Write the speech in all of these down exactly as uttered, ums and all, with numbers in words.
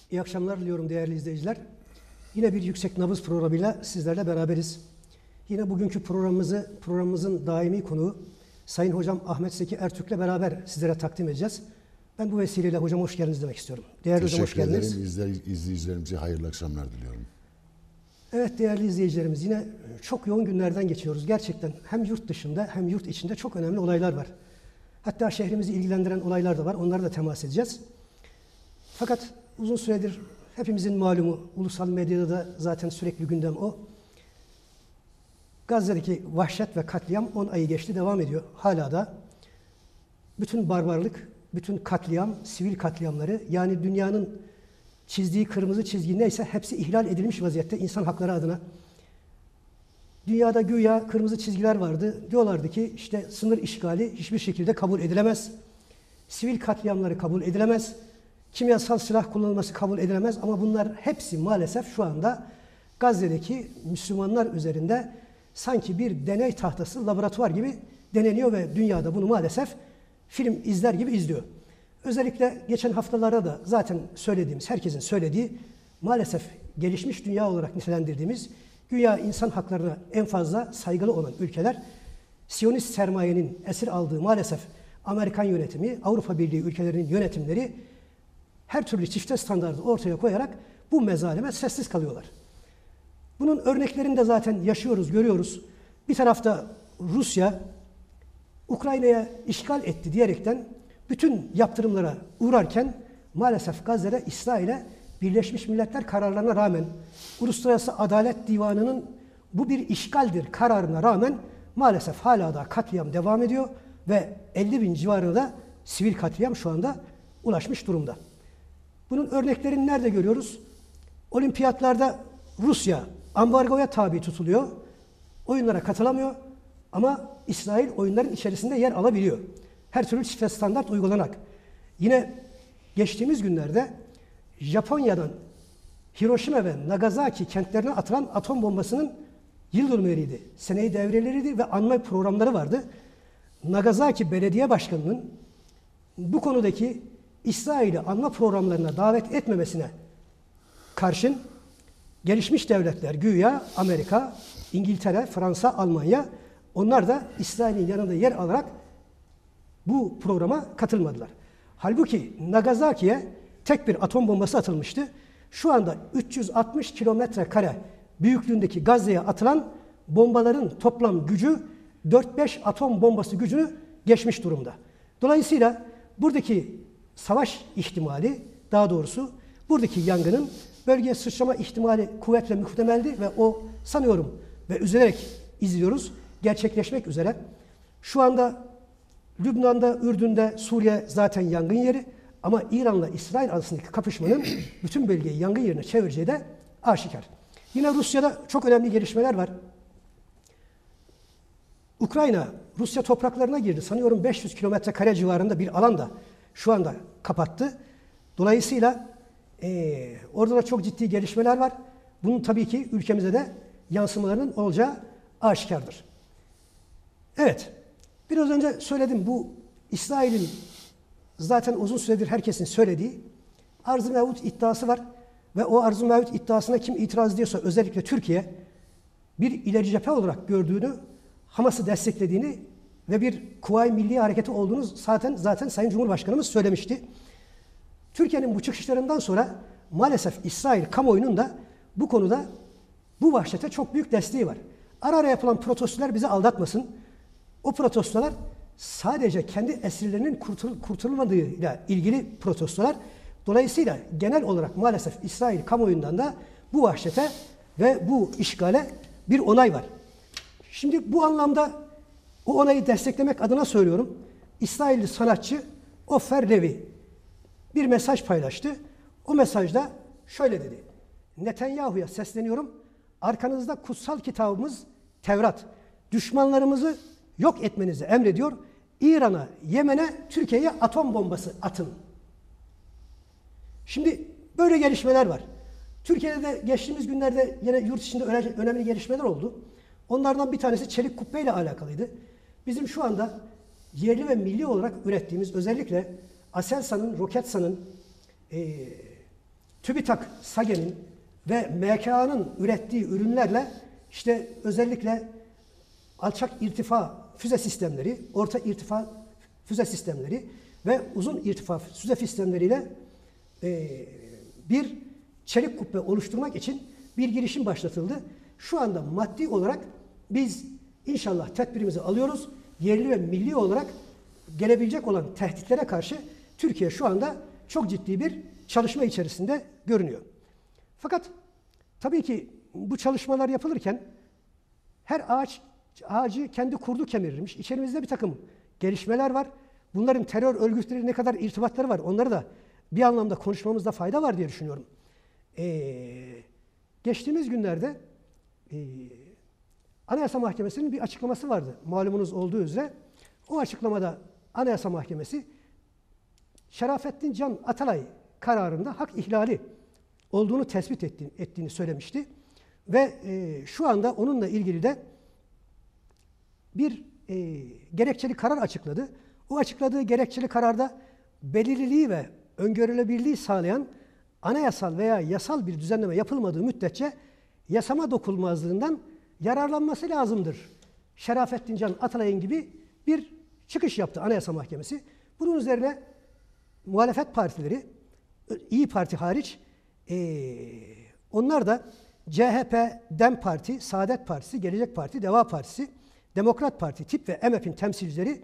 İyi akşamlar diliyorum değerli izleyiciler. Yine bir Yüksek Nabız programıyla sizlerle beraberiz. Yine bugünkü programımızı, programımızın daimi konuğu Sayın Hocam Ahmet Zeki Ertürk'le beraber sizlere takdim edeceğiz. Ben bu vesileyle hocam hoş geldiniz demek istiyorum. Değerli hocam hoş geldiniz. Teşekkür ederim. İzley, izleyicilerimize hayırlı akşamlar diliyorum. Evet değerli izleyicilerimiz, yine çok yoğun günlerden geçiyoruz. Gerçekten hem yurt dışında hem yurt içinde çok önemli olaylar var. Hatta şehrimizi ilgilendiren olaylar da var. Onlara da temas edeceğiz. Fakat uzun süredir hepimizin malumu, ulusal medyada da zaten sürekli gündem o. Gazze'deki vahşet ve katliam on ayı geçti, devam ediyor. Hala da bütün barbarlık, bütün katliam, sivil katliamları, yani dünyanın çizdiği kırmızı çizgi neyse hepsi ihlal edilmiş vaziyette insan hakları adına. Dünyada güya kırmızı çizgiler vardı. Diyorlardı ki işte sınır işgali hiçbir şekilde kabul edilemez. Sivil katliamları kabul edilemez. Kimyasal silah kullanılması kabul edilemez. Ama bunlar hepsi maalesef şu anda Gazze'deki Müslümanlar üzerinde sanki bir deney tahtası, laboratuvar gibi deneniyor ve dünyada bunu maalesef film izler gibi izliyor. Özellikle geçen haftalarda da zaten söylediğimiz, herkesin söylediği, maalesef gelişmiş dünya olarak nitelendirdiğimiz, güya insan haklarına en fazla saygılı olan ülkeler, Siyonist sermayenin esir aldığı maalesef Amerikan yönetimi, Avrupa Birliği ülkelerinin yönetimleri her türlü çifte standardı ortaya koyarak bu mezalime sessiz kalıyorlar. Bunun örneklerini de zaten yaşıyoruz, görüyoruz. Bir tarafta Rusya, Ukrayna'ya işgal etti diyerekten bütün yaptırımlara uğrarken maalesef Gazze'de İsrail'e Birleşmiş Milletler kararlarına rağmen, Uluslararası Adalet Divanı'nın bu bir işgaldir kararına rağmen maalesef hala da katliam devam ediyor ve elli bin civarında sivil katliam şu anda ulaşmış durumda. Bunun örneklerini nerede görüyoruz? Olimpiyatlarda Rusya ambargoya tabi tutuluyor, oyunlara katılamıyor ama İsrail oyunların içerisinde yer alabiliyor. Her türlü çifte standart uygulanarak. Yine geçtiğimiz günlerde Japonya'dan Hiroşima ve Nagasaki kentlerine atılan atom bombasının yıl dönümleriydi. Seneyi devreleriydi ve anma programları vardı. Nagasaki Belediye Başkanı'nın bu konudaki İsrail'i anma programlarına davet etmemesine karşın gelişmiş devletler, güya Amerika, İngiltere, Fransa, Almanya, onlar da İsrail'in yanında yer alarak bu programa katılmadılar. Halbuki Nagasaki'ye tek bir atom bombası atılmıştı. Şu anda üç yüz altmış kilometre kare büyüklüğündeki Gazze'ye atılan bombaların toplam gücü dört beş atom bombası gücünü geçmiş durumda. Dolayısıyla buradaki savaş ihtimali, daha doğrusu buradaki yangının bölgeye sıçrama ihtimali kuvvetle muhtemeldi ve o sanıyorum ve üzülerek izliyoruz, gerçekleşmek üzere. Şu anda Lübnan'da, Ürdün'de, Suriye zaten yangın yeri ama İran'la İsrail arasındaki kapışmanın bütün bölgeyi yangın yerine çevireceği de aşikar. Yine Rusya'da çok önemli gelişmeler var. Ukrayna, Rusya topraklarına girdi. Sanıyorum beş yüz kilometre kare civarında bir alanda şu anda kapattı. Dolayısıyla e, orada da çok ciddi gelişmeler var. Bunun tabii ki ülkemize de yansımalarının olacağı aşikardır. Evet. Biraz önce söyledim, bu İsrail'in zaten uzun süredir herkesin söylediği arz-ı mevut iddiası var ve o arz-ı mevut iddiasına kim itiraz ediyorsa özellikle Türkiye bir ileri cephe olarak gördüğünü, Hamas'ı desteklediğini ve bir Kuvayi Milli Hareketi olduğunu zaten zaten Sayın Cumhurbaşkanımız söylemişti. Türkiye'nin bu çıkışlarından sonra maalesef İsrail kamuoyunun da bu konuda bu vahşete çok büyük desteği var. Ara ara yapılan protestolar bizi aldatmasın. O protestolar sadece kendi esirlerinin kurtul kurtulmadığıyla ilgili protestolar. Dolayısıyla genel olarak maalesef İsrail kamuoyundan da bu vahşete ve bu işgale bir onay var. Şimdi bu anlamda o onayı desteklemek adına söylüyorum. İsrailli sanatçı Ofer Levi bir mesaj paylaştı. O mesajda şöyle dedi: Netanyahu'ya sesleniyorum. Arkanızda kutsal kitabımız Tevrat. Düşmanlarımızı yok etmenizi emrediyor. İran'a, Yemen'e, Türkiye'ye atom bombası atın. Şimdi böyle gelişmeler var. Türkiye'de de geçtiğimiz günlerde yine yurt içinde önemli gelişmeler oldu. Onlardan bir tanesi çelik kubbe ile alakalıydı. Bizim şu anda yerli ve milli olarak ürettiğimiz, özellikle Aselsan'ın, Roketsan'ın, e, TÜBİTAK, SAGE'nin ve M K A'nın ürettiği ürünlerle işte özellikle alçak irtifa füze sistemleri, orta irtifa füze sistemleri ve uzun irtifa füze sistemleriyle e, bir çelik kubbe oluşturmak için bir girişim başlatıldı. Şu anda maddi olarak biz inşallah tedbirimizi alıyoruz. Yerli ve milli olarak gelebilecek olan tehditlere karşı Türkiye şu anda çok ciddi bir çalışma içerisinde görünüyor. Fakat tabii ki bu çalışmalar yapılırken her ağaç ağacı kendi kurdu kemirirmiş. İçerimizde bir takım gelişmeler var. Bunların terör örgütleri ne kadar irtibatları var onları da bir anlamda konuşmamızda fayda var diye düşünüyorum. Ee, geçtiğimiz günlerde e, Anayasa Mahkemesi'nin bir açıklaması vardı. Malumunuz olduğu üzere. O açıklamada Anayasa Mahkemesi Şerafettin Can Atalay kararında hak ihlali olduğunu tespit ettiğini, ettiğini söylemişti. Ve e, şu anda onunla ilgili de bir e, gerekçeli karar açıkladı. O açıkladığı gerekçeli kararda belirliliği ve öngörülebilirliği sağlayan anayasal veya yasal bir düzenleme yapılmadığı müddetçe yasama dokunulmazlığından yararlanması lazımdır. Şerafettin Can Atalay'ın gibi bir çıkış yaptı Anayasa Mahkemesi. Bunun üzerine muhalefet partileri, İyi Parti hariç, ee, onlar da C H P, DEM Parti, Saadet Partisi, Gelecek Parti, Deva Partisi, Demokrat Parti, TİP ve M H P'in temsilcileri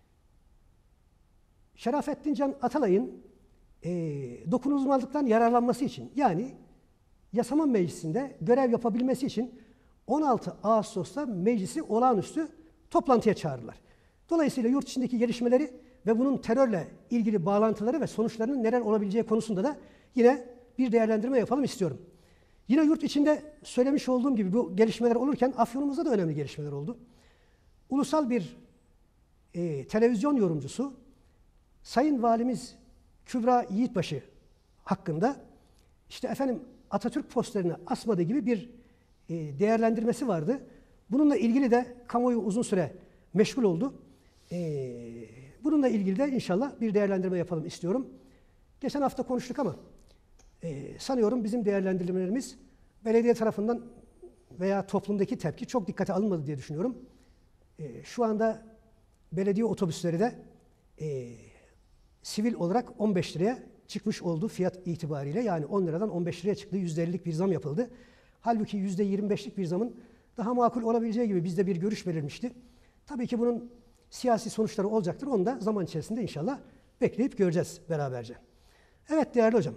Şerafettin Can Atalay'ın e, dokunulmazlıktan yararlanması için, yani yasama meclisinde görev yapabilmesi için on altı Ağustos'ta meclisi olağanüstü toplantıya çağırdılar. Dolayısıyla yurt içindeki gelişmeleri ve bunun terörle ilgili bağlantıları ve sonuçlarının neler olabileceği konusunda da yine bir değerlendirme yapalım istiyorum. Yine yurt içinde söylemiş olduğum gibi bu gelişmeler olurken Afyon'umuzda da önemli gelişmeler oldu. Ulusal bir e, televizyon yorumcusu Sayın Valimiz Kübra Yiğitbaşı hakkında işte efendim Atatürk posterini asmadığı gibi bir e, değerlendirmesi vardı. Bununla ilgili de kamuoyu uzun süre meşgul oldu. E, bununla ilgili de inşallah bir değerlendirme yapalım istiyorum. Geçen hafta konuştuk ama e, sanıyorum bizim değerlendirmelerimiz belediye tarafından veya toplumdaki tepki çok dikkate alınmadı diye düşünüyorum. E, şu anda belediye otobüsleri de e, sivil olarak on beş liraya çıkmış olduğu fiyat itibariyle, yani on liradan on beş liraya çıktı. yüzde ellilik bir zam yapıldı. Halbuki yüzde yirmi beşlik bir zamın daha makul olabileceği gibi bizde bir görüş verilmişti. Tabii ki bunun siyasi sonuçları olacaktır. Onu da zaman içerisinde inşallah bekleyip göreceğiz beraberce. Evet değerli hocam.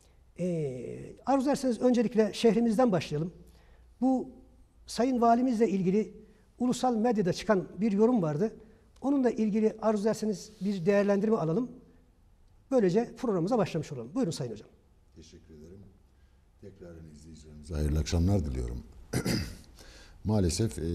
Ee, arzu ederseniz öncelikle şehrimizden başlayalım. Bu Sayın Valimizle ilgili ulusal medyada çıkan bir yorum vardı. Onunla ilgili arzu ederseniz bir değerlendirme alalım. Böylece programımıza başlamış olalım. Buyurun Sayın Hocam. Teşekkür ederim. Tekrar izleyicilerimize hayırlı akşamlar diliyorum. Maalesef e,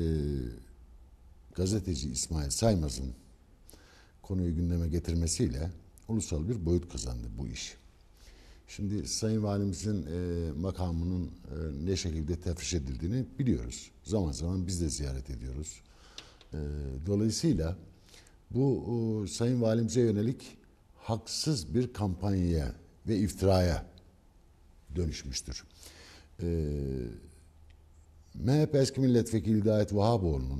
gazeteci İsmail Saymaz'ın konuyu gündeme getirmesiyle ulusal bir boyut kazandı bu iş. Şimdi Sayın Valimizin e, makamının e, ne şekilde tefriş edildiğini biliyoruz. Zaman zaman biz de ziyaret ediyoruz. E, dolayısıyla bu o, Sayın Valimize yönelik haksız bir kampanyaya ve iftiraya dönüşmüştür. E, M H P eski milletvekili Hidayet Vahaboğlu'nun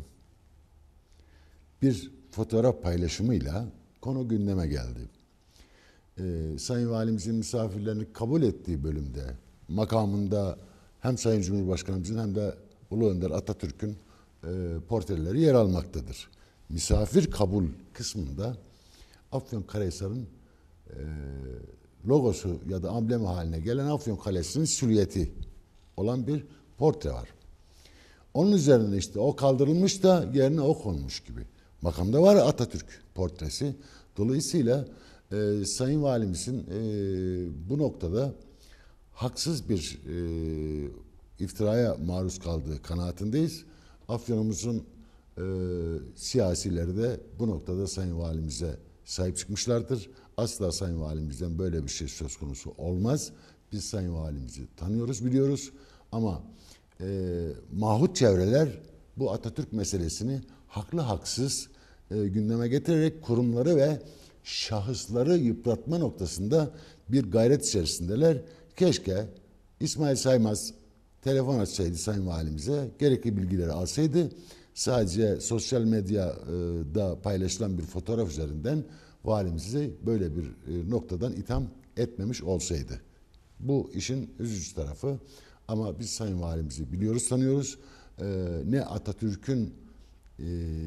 bir fotoğraf paylaşımıyla konu gündeme geldi. Ee, Sayın Valimizin misafirlerini kabul ettiği bölümde makamında hem Sayın Cumhurbaşkanımızın hem de Ulu Önder Atatürk'ün e, portreleri yer almaktadır. Misafir kabul kısmında Afyonkarahisar'ın e, logosu ya da amblemi haline gelen Afyonkale'sinin silüeti olan bir portre var. Onun üzerine işte o kaldırılmış da yerine o konmuş gibi. Makamda var Atatürk portresi. Dolayısıyla e, Sayın Valimizin e, bu noktada haksız bir e, iftiraya maruz kaldığı kanaatindeyiz. Afyonumuzun e, siyasileri de bu noktada Sayın Valimize sahip çıkmışlardır. Asla Sayın Valimizden böyle bir şey söz konusu olmaz. Biz Sayın Valimizi tanıyoruz, biliyoruz ama e, mahut çevreler bu Atatürk meselesini haklı haksız e, gündeme getirerek kurumları ve şahısları yıpratma noktasında bir gayret içerisindeler keşke İsmail Saymaz telefon açsaydı Sayın Valimize, gerekli bilgileri alsaydı, sadece sosyal medyada paylaşılan bir fotoğraf üzerinden valimizi böyle bir noktadan itham etmemiş olsaydı. Bu işin üzücü tarafı. Ama biz Sayın Valimizi biliyoruz, tanıyoruz. Ee, ne Atatürk'ün e,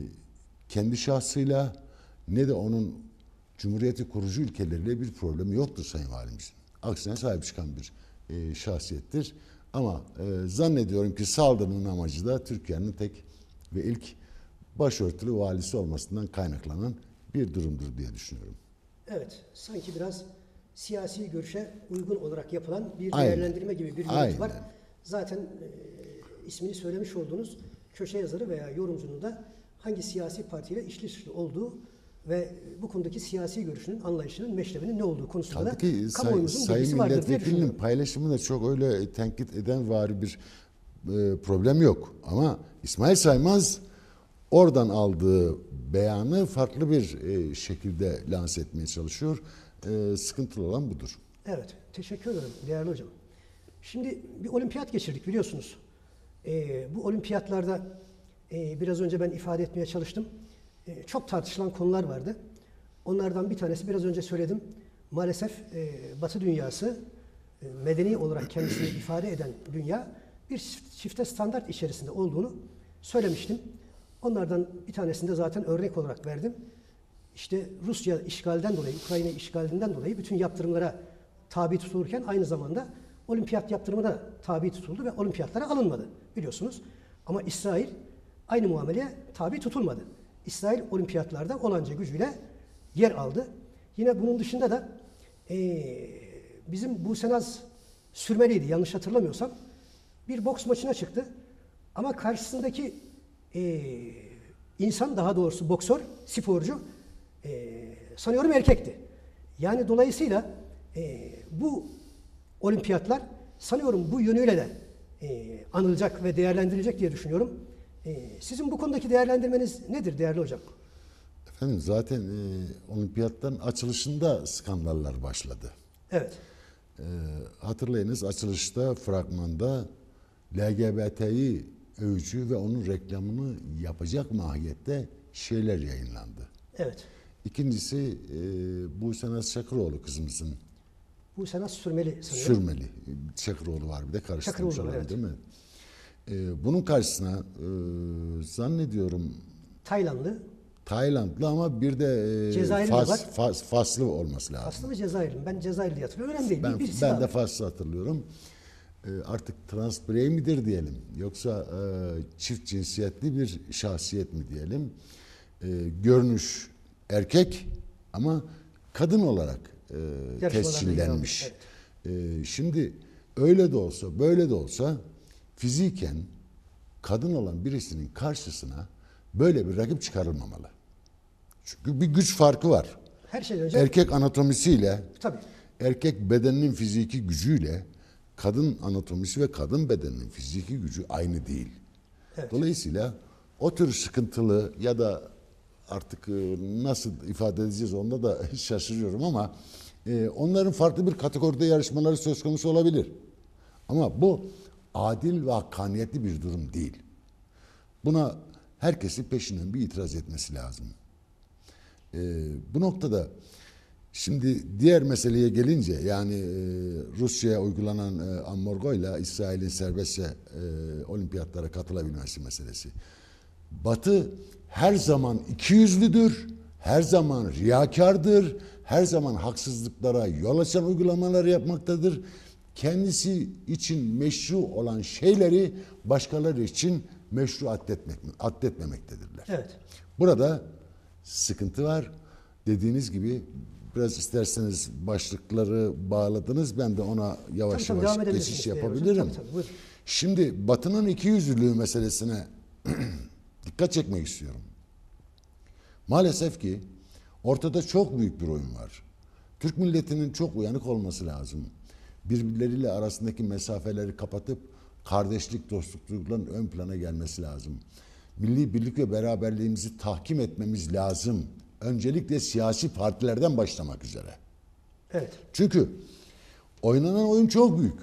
kendi şahsıyla ne de onun Cumhuriyeti kurucu ilkeleriyle bir problemi yoktur Sayın Valimizin. Aksine sahip çıkan bir e, şahsiyettir. Ama e, zannediyorum ki saldırının amacı da Türkiye'nin tek ve ilk başörtülü valisi olmasından kaynaklanan bir durumdur diye düşünüyorum. Evet, sanki biraz siyasi görüşe uygun olarak yapılan bir Aynen. değerlendirme gibi bir görüntü var. Zaten e, ismini söylemiş olduğunuz köşe yazarı veya yorumcunun da hangi siyasi partiyle işli dışlı olduğu ve bu konudaki siyasi görüşünün, anlayışının, meşrebinin ne olduğu konusunda da Tabii ki kamuoyumuzun say, bilgisi Sayın vardır diye Milletvekilinin düşünüyorum. paylaşımı da çok öyle tenkit eden vari bir e, problem yok. Ama İsmail Saymaz oradan aldığı beyanı farklı bir e, şekilde lanse etmeye çalışıyor. E, sıkıntılı olan budur. Evet, teşekkür ederim değerli hocam. Şimdi bir olimpiyat geçirdik biliyorsunuz. Ee, bu olimpiyatlarda e, biraz önce ben ifade etmeye çalıştım. E, çok tartışılan konular vardı. Onlardan bir tanesi biraz önce söyledim. Maalesef e, Batı dünyası e, medeni olarak kendisini ifade eden dünya bir çifte standart içerisinde olduğunu söylemiştim. Onlardan bir tanesini de zaten örnek olarak verdim. İşte Rusya işgalden dolayı, Ukrayna işgalinden dolayı bütün yaptırımlara tabi tutulurken aynı zamanda olimpiyat yaptırımına tabi tutuldu ve olimpiyatlara alınmadı biliyorsunuz. Ama İsrail aynı muameleye tabi tutulmadı. İsrail olimpiyatlarda olanca gücüyle yer aldı. Yine bunun dışında da ee, bizim Buse Naz Sürmeli'ydi yanlış hatırlamıyorsam. Bir boks maçına çıktı. Ama karşısındaki ee, insan, daha doğrusu boksör, sporcu ee, sanıyorum erkekti. Yani dolayısıyla ee, bu olimpiyatlar sanıyorum bu yönüyle de e, anılacak ve değerlendirilecek diye düşünüyorum. E, sizin bu konudaki değerlendirmeniz nedir değerli hocam? Efendim zaten e, olimpiyatların açılışında skandallar başladı. Evet. E, hatırlayınız, açılışta fragmanda L G B T'yi övücü ve onun reklamını yapacak mahiyette şeyler yayınlandı. Evet. İkincisi e, Buse Naz Çakıroğlu kızımızın Buse Naz Sürmeli sanıyorum. Sürmeli. Çakıroğlu var bir de karıştırmış Çakıroğlu var, olabilir, evet. değil mi? Ee, bunun karşısına e, zannediyorum Taylandlı. Taylandlı ama bir de e, Cezayirli Fas, var. Fas, Faslı olması lazım. Faslı mı Cezayirli mi? Ben Cezayirli diye hatırlıyorum. Önemli değil. Ben, Birisi ben daha de var. Faslı hatırlıyorum. E, artık trans birey midir diyelim yoksa e, çift cinsiyetli bir şahsiyet mi diyelim? E, görünüş erkek ama kadın olarak e, Yarışmalarda tescillenmiş. evet. Ee, şimdi öyle de olsa böyle de olsa fiziken kadın olan birisinin karşısına böyle bir rakip çıkarılmamalı. Çünkü bir güç farkı var. Her şeyden önce Erkek anatomisiyle, tabii. erkek bedeninin fiziki gücüyle kadın anatomisi ve kadın bedeninin fiziki gücü aynı değil. Evet. Dolayısıyla o tür sıkıntılı ya da artık e, nasıl ifade edeceğiz onda da şaşırıyorum ama e, onların farklı bir kategoride yarışmaları söz konusu olabilir. Ama bu adil ve hakkaniyetli bir durum değil. Buna herkesin peşinden bir itiraz etmesi lazım. E, bu noktada şimdi diğer meseleye gelince yani e, Rusya'ya uygulanan e, ambargoyla İsrail'in serbestçe e, olimpiyatlara katılabilmesi meselesi. Batı her zaman ikiyüzlüdür, her zaman riyakardır, her zaman haksızlıklara yol açan uygulamalar yapmaktadır. Kendisi için meşru olan şeyleri başkaları için meşru addetmek, addetmemektedirler. Evet. Burada sıkıntı var. Dediğiniz gibi biraz isterseniz başlıkları bağladınız. Ben de ona yavaş Tabii, tabii, yavaş devam edebilirsiniz geçiş değerli hocam. yapabilirim. Tabii, tabii, buyurun. Şimdi Batı'nın ikiyüzlülüğü meselesine dikkat çekmek istiyorum. Maalesef ki ortada çok büyük bir oyun var. Türk milletinin çok uyanık olması lazım. Birbirleriyle arasındaki mesafeleri kapatıp kardeşlik, dostluk duygularının ön plana gelmesi lazım. Milli birlik ve beraberliğimizi tahkim etmemiz lazım. Öncelikle siyasi partilerden başlamak üzere. Evet. Çünkü Oynanan oyun çok büyük.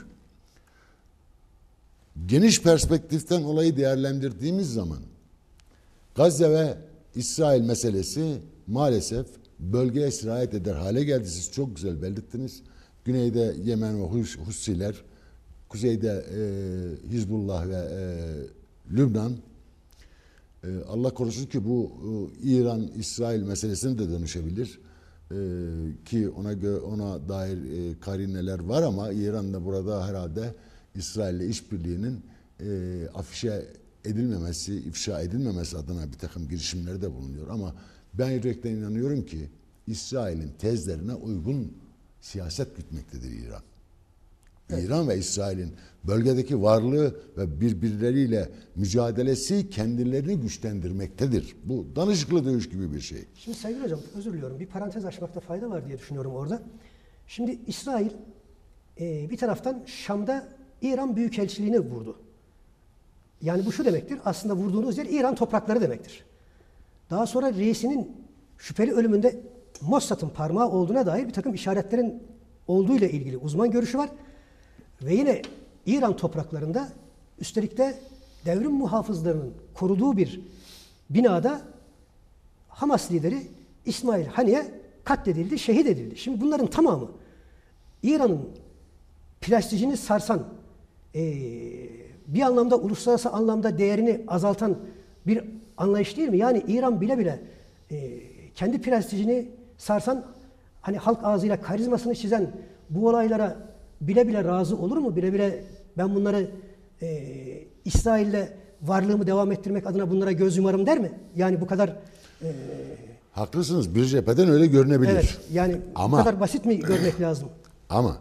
Geniş perspektiften olayı değerlendirdiğimiz zaman Gazze ve İsrail meselesi maalesef bölgeye sirayet eder hale geldi. Siz çok güzel belirttiniz. Güneyde Yemen ve Husiler, kuzeyde e, Hizbullah ve e, Lübnan. E, Allah korusun ki bu e, İran-İsrail meselesine de dönüşebilir. E, ki ona gö- ona dair e, karineler var ama İran da burada herhalde İsrail'le işbirliğinin e, afişe edilmemesi, ifşa edilmemesi adına bir takım girişimleri de bulunuyor. Ama ben yürekten inanıyorum ki İsrail'in tezlerine uygun siyaset gütmektedir İran. Evet. İran ve İsrail'in bölgedeki varlığı ve birbirleriyle mücadelesi kendilerini güçlendirmektedir. Bu danışıklı dövüş gibi bir şey. Şimdi Sayın Hocam, özür diliyorum. Bir parantez açmakta fayda var diye düşünüyorum orada. Şimdi İsrail e, bir taraftan Şam'da İran Büyükelçiliğini vurdu. Yani bu şu demektir, aslında vurduğunuz yer İran toprakları demektir. Daha sonra reisinin şüpheli ölümünde Mossad'ın parmağı olduğuna dair bir takım işaretlerin olduğuyla ilgili uzman görüşü var. Ve yine İran topraklarında, üstelik de devrim muhafızlarının koruduğu bir binada Hamas lideri İsmail Haniye katledildi, şehit edildi. Şimdi bunların tamamı İran'ın prestijini sarsan, ee, bir anlamda uluslararası anlamda değerini azaltan bir anlayış değil mi? Yani İran bile bile e, kendi prestijini sarsan, hani halk ağzıyla karizmasını çizen bu olaylara bile bile razı olur mu? Bile bile ben bunları e, İsrail'le varlığımı devam ettirmek adına bunlara göz yumarım der mi? Yani bu kadar... E, Haklısınız. Bir cepheden öyle görünebilir. Evet. Yani ama, bu kadar basit mi görmek lazım? Ama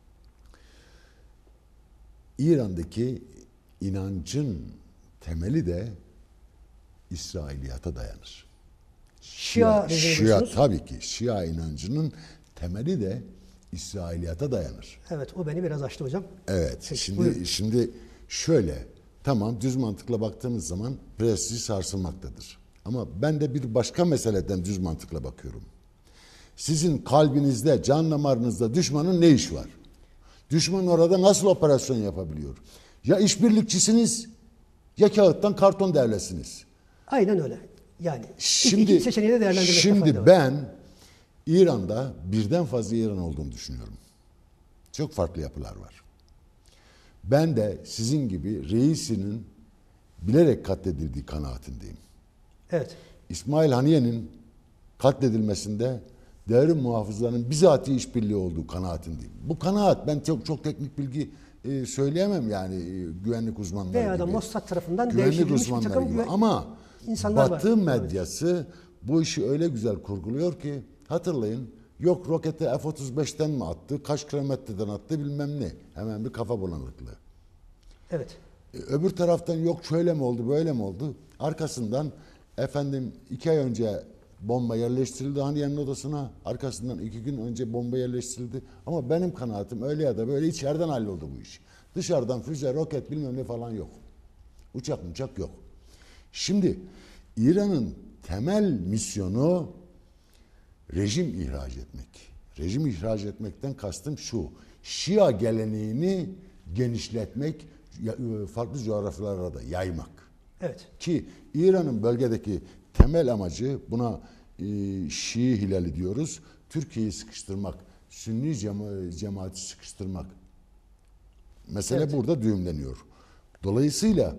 İran'daki inancın temeli de İsrailiyata dayanır. Şia, Şia, Şia tabii ki. Şia inancının temeli de İsrailiyata dayanır. Evet, o beni biraz açtı hocam. Evet. Peki, şimdi buyurun. şimdi şöyle, tamam, düz mantıkla baktığımız zaman prestij sarsılmaktadır. Ama ben de bir başka meseleden düz mantıkla bakıyorum. Sizin kalbinizde, can damarınızda düşmanın ne işi var? Düşman orada nasıl operasyon yapabiliyor? Ya işbirlikçisiniz ya kağıttan karton devlesiniz. Aynen öyle. Yani şimdi, iki seçeneği de değerlendirmekte Şimdi fayda var. ben İran'da birden fazla İran olduğunu düşünüyorum. Çok farklı yapılar var. Ben de sizin gibi reisinin bilerek katledildiği kanaatindeyim. Evet. İsmail Haniye'nin katledilmesinde devrim muhafızlarının bizatihi işbirliği olduğu kanaatindeyim. Bu kanaat, ben çok çok teknik bilgi e, söyleyemem yani e, güvenlik uzmanları Veya gibi. da Mossad tarafından güvenlik devşirilmiş bir uzmanları takım gibi. güven... Ama insanlar Batı var. medyası bu işi öyle güzel kurguluyor ki, hatırlayın, yok roketi F otuz beşten mi attı, kaç kilometreden attı bilmem ne. Hemen bir kafa bulanıklığı. Evet. E, öbür taraftan yok şöyle mi oldu böyle mi oldu. Arkasından efendim iki ay önce bomba yerleştirildi Haniye'nin odasına. Arkasından iki gün önce bomba yerleştirildi. Ama benim kanaatim öyle ya da böyle içeriden halloldu bu iş. Dışarıdan füze, roket bilmem ne falan yok. Uçak uçak yok. Şimdi İran'ın temel misyonu rejim ihraç etmek. Rejim ihraç etmekten kastım şu: Şia geleneğini genişletmek, farklı coğrafyalara da yaymak. Evet. Ki İran'ın bölgedeki temel amacı, buna e, Şii hilali diyoruz, Türkiye'yi sıkıştırmak, Sünni cema cemaati sıkıştırmak. Mesele Evet. burada düğümleniyor. Dolayısıyla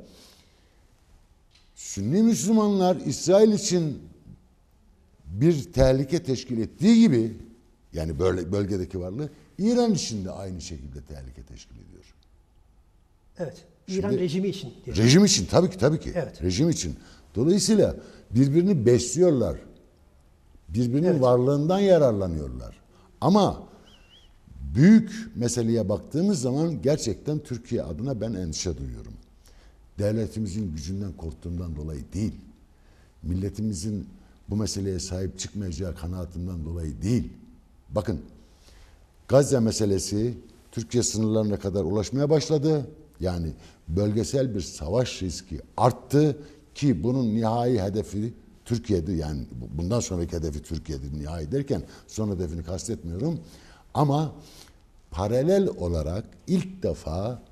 Sünni Müslümanlar İsrail için bir tehlike teşkil ettiği gibi, yani böyle bölgedeki varlığı, İran için de aynı şekilde tehlike teşkil ediyor. Evet. İran Şimdi, rejimi için. Diyelim. Rejim için tabii ki tabii ki. Evet. Rejim için. Dolayısıyla birbirini besliyorlar. Birbirinin Evet. varlığından yararlanıyorlar. Ama büyük meseleye baktığımız zaman gerçekten Türkiye adına ben endişe duyuyorum. Devletimizin gücünden korktuğumdan dolayı değil. Milletimizin bu meseleye sahip çıkmayacağı kanaatinden dolayı değil. Bakın, Gazze meselesi Türkiye sınırlarına kadar ulaşmaya başladı. Yani bölgesel bir savaş riski arttı ki bunun nihai hedefi Türkiye'dir. Yani bundan sonraki hedefi Türkiye'dir nihai derken son hedefini kastetmiyorum. Ama paralel olarak ilk defa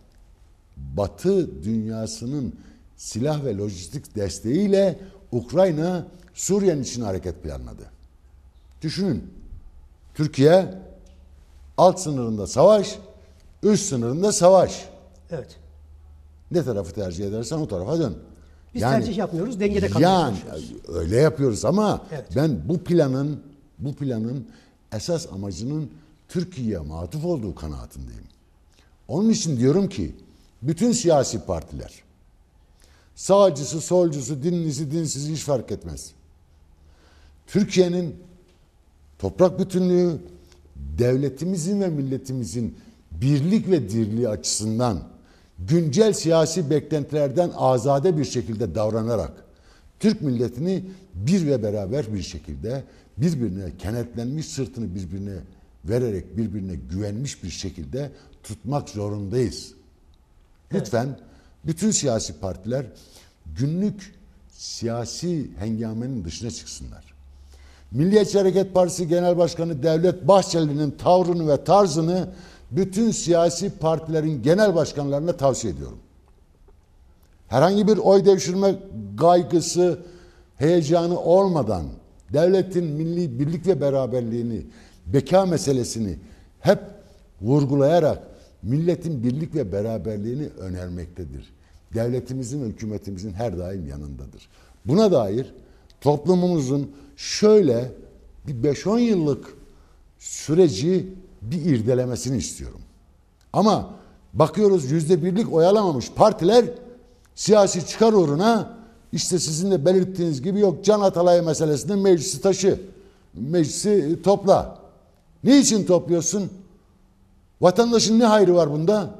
Batı dünyasının silah ve lojistik desteğiyle Ukrayna Suriye'nin için hareket planladı. Düşünün. Türkiye alt sınırında savaş, üst sınırında savaş. Evet. Ne tarafı tercih edersen o tarafa dön. Biz tercih yapmıyoruz, dengede kalmaya Yani çalışıyoruz. öyle yapıyoruz ama Evet. ben bu planın bu planın esas amacının Türkiye'ye matuf olduğu kanaatindeyim. Onun için diyorum ki bütün siyasi partiler, sağcısı, solcusu, dinlisi, dinsiz hiç fark etmez. Türkiye'nin toprak bütünlüğü, devletimizin ve milletimizin birlik ve dirliği açısından güncel siyasi beklentilerden azade bir şekilde davranarak Türk milletini bir ve beraber bir şekilde birbirine kenetlenmiş, sırtını birbirine vererek birbirine güvenmiş bir şekilde tutmak zorundayız. Lütfen bütün siyasi partiler günlük siyasi hengamenin dışına çıksınlar. Milliyetçi Hareket Partisi Genel Başkanı Devlet Bahçeli'nin tavrını ve tarzını bütün siyasi partilerin genel başkanlarına tavsiye ediyorum. Herhangi bir oy devşirme kaygısı, heyecanı olmadan devletin milli birlik ve beraberliğini, beka meselesini hep vurgulayarak milletin birlik ve beraberliğini önermektedir. Devletimizin ve hükümetimizin her daim yanındadır. Buna dair toplumumuzun şöyle bir beş on yıllık süreci bir irdelemesini istiyorum. Ama bakıyoruz yüzde birlik oy alamamış partiler siyasi çıkar uğruna işte sizin de belirttiğiniz gibi yok Can Atalay meselesinde meclisi taşı, meclisi topla. Niçin topluyorsun? Vatandaşın ne hayrı var bunda?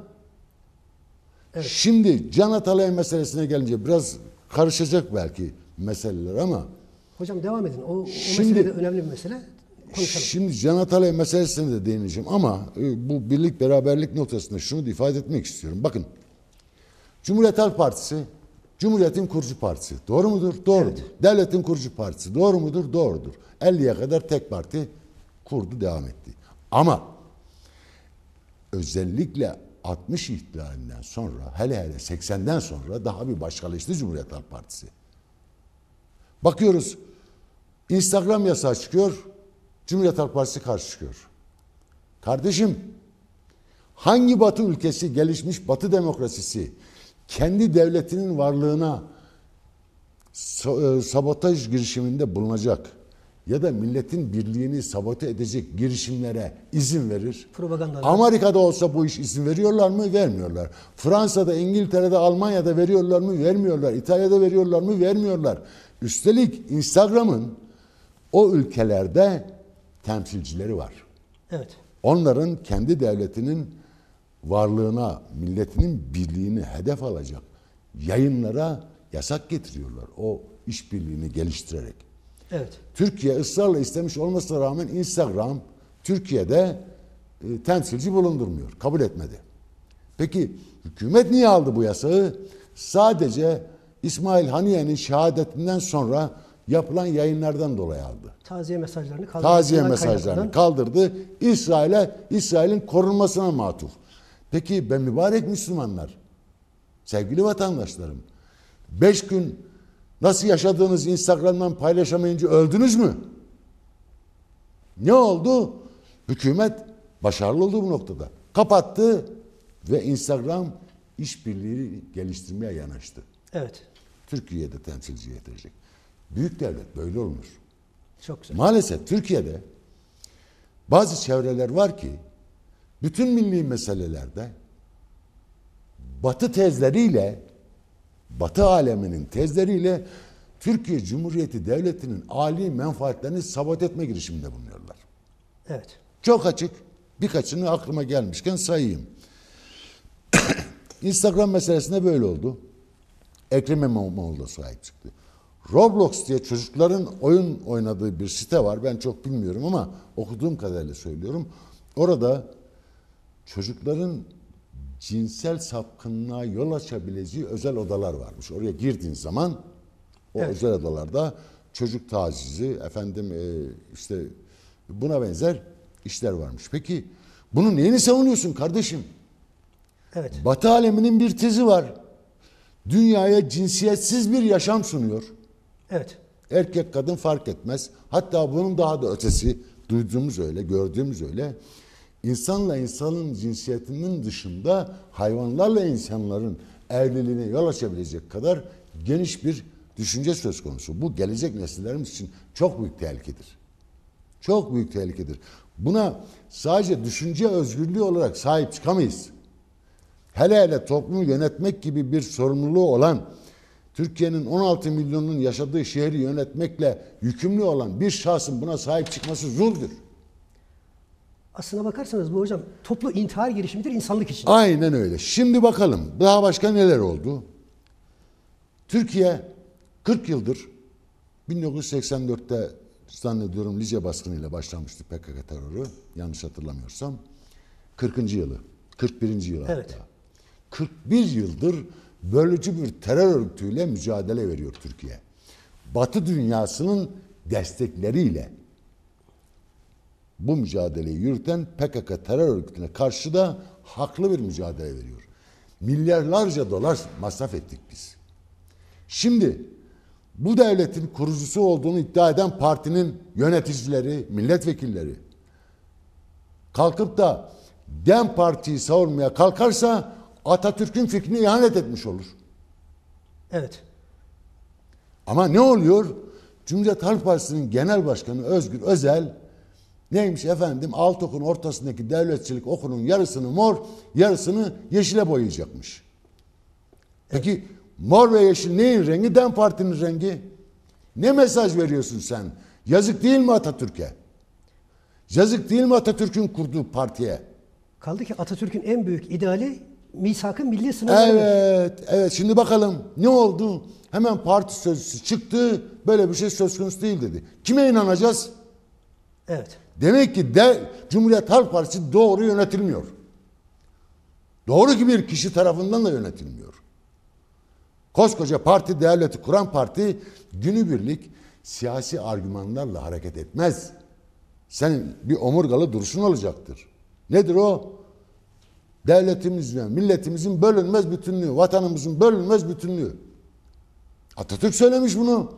Evet. Şimdi Can Atalay meselesine gelince biraz karışacak belki meseleler ama hocam devam edin. O, o şimdi, mesele de önemli bir mesele. Konuşalım. Şimdi Can Atalay meselesine de değineceğim ama bu birlik beraberlik noktasında şunu da ifade etmek istiyorum. Bakın Cumhuriyet Halk Partisi Cumhuriyetin kurucu partisi. Doğru mudur? Doğrudur. Evet. Devletin kurucu partisi. Doğru mudur? Doğrudur. elliye kadar tek parti kurdu, devam etti. Ama özellikle altmış ihtilalinden sonra, hele hele seksenden sonra daha bir başkalaştı Cumhuriyet Halk Partisi. Bakıyoruz, Instagram yasağı çıkıyor, Cumhuriyet Halk Partisi karşı çıkıyor. Kardeşim, hangi Batı ülkesi, gelişmiş Batı demokrasisi kendi devletinin varlığına sabotaj girişiminde bulunacak ya da milletin birliğini sabote edecek girişimlere izin verir? Propaganda. Amerika'da olsa bu iş izin veriyorlar mı? Vermiyorlar. Fransa'da, İngiltere'de, Almanya'da veriyorlar mı? Vermiyorlar. İtalya'da veriyorlar mı? Vermiyorlar. Üstelik Instagram'ın o ülkelerde temsilcileri var. Evet. Onların kendi devletinin varlığına, milletinin birliğini hedef alacak yayınlara yasak getiriyorlar. O işbirliğini geliştirerek. Evet. Türkiye ısrarla istemiş olmasına rağmen Instagram Türkiye'de e, temsilci bulundurmuyor. Kabul etmedi. Peki hükümet niye aldı bu yasağı? Sadece İsmail Haniye'nin şehadetinden sonra yapılan yayınlardan dolayı aldı. Taziye mesajlarını kaldırdı. Taziye mesajlarını kaldırdı. İsrail'e, İsrail'in korunmasına matuf. Peki ben mübarek Müslümanlar, sevgili vatandaşlarım, beş gün nasıl yaşadığınız Instagram'dan paylaşamayınca öldünüz mü? Ne oldu? Hükümet başarılı oldu bu noktada. Kapattı ve Instagram işbirliği geliştirmeye yanaştı. Evet. Türkiye'de temsilci getirecek. Büyük devlet böyle olmuş. Çok güzel. Maalesef Türkiye'de bazı çevreler var ki bütün milli meselelerde Batı tezleriyle, Batı aleminin tezleriyle Türkiye Cumhuriyeti Devleti'nin âli menfaatlerini sabote etme girişiminde bulunuyorlar. Evet. Çok açık. Birkaçını aklıma gelmişken sayayım. Instagram meselesinde böyle oldu. Ekrem İmamoğlu da sahip çıktı. Roblox diye çocukların oyun oynadığı bir site var. Ben çok bilmiyorum ama okuduğum kadarıyla söylüyorum. Orada çocukların cinsel sapkınlığa yol açabileceği özel odalar varmış. Oraya girdiğin zaman o evet. özel odalarda çocuk tacizi, efendim e, işte buna benzer işler varmış. Peki Bunun neyini savunuyorsun kardeşim? Evet. Batı aleminin bir tezi var. Dünyaya cinsiyetsiz bir yaşam sunuyor. Evet. Erkek kadın fark etmez. Hatta bunun daha da ötesi, duyduğumuz öyle, gördüğümüz öyle. İnsanla insanın cinsiyetinin dışında hayvanlarla insanların evliliğine yol açabilecek kadar geniş bir düşünce söz konusu. Bu gelecek nesillerimiz için çok büyük tehlikedir. Çok büyük tehlikedir. Buna sadece düşünce özgürlüğü olarak sahip çıkamayız. Hele hele toplumu yönetmek gibi bir sorumluluğu olan, Türkiye'nin on altı milyonunun yaşadığı şehri yönetmekle yükümlü olan bir şahsın buna sahip çıkması zulmdür. Aslına bakarsanız bu hocam toplu intihar girişimidir insanlık için. Aynen öyle. Şimdi bakalım daha başka neler oldu? Türkiye kırk yıldır bin dokuz yüz seksen dörtte zannediyorum Lice baskınıyla başlamıştı P K K terörü. Yanlış hatırlamıyorsam. kırkıncı yılı. kırk birinci yılı Evet. hatta. kırk bir yıldır bölücü bir terör örgütüyle mücadele veriyor Türkiye. Batı dünyasının destekleriyle bu mücadeleyi yürüten P K K terör örgütüne karşı da haklı bir mücadele veriyor. Milyarlarca dolar masraf ettik biz. Şimdi bu devletin kurucusu olduğunu iddia eden partinin yöneticileri, milletvekilleri kalkıp da DEM Parti'yi savunmaya kalkarsa Atatürk'ün fikrine ihanet etmiş olur. Evet. Ama ne oluyor? Cumhuriyet Halk Partisi'nin genel başkanı Özgür Özel neymiş efendim? Altok'un ortasındaki devletçilik okulun yarısını mor, yarısını yeşile boyayacakmış. Peki mor ve yeşil neyin rengi? DEM Parti'nin rengi. Ne mesaj veriyorsun sen? Yazık değil mi Atatürk'e? Yazık değil mi Atatürk'ün kurduğu partiye? Kaldı ki Atatürk'ün en büyük ideali misak-ı milli sınırları. Evet, evet. Şimdi bakalım ne oldu? Hemen parti sözcüsü çıktı. Böyle bir şey söz konusu değil dedi. Kime inanacağız? Evet. Demek ki de Cumhuriyet Halk Partisi doğru yönetilmiyor. Doğru ki bir kişi tarafından da yönetilmiyor. Koskoca parti, devleti kuran parti günübirlik siyasi argümanlarla hareket etmez. Senin bir omurgalı duruşun olacaktır. Nedir o? Devletimizin, milletimizin bölünmez bütünlüğü, vatanımızın bölünmez bütünlüğü. Atatürk söylemiş bunu.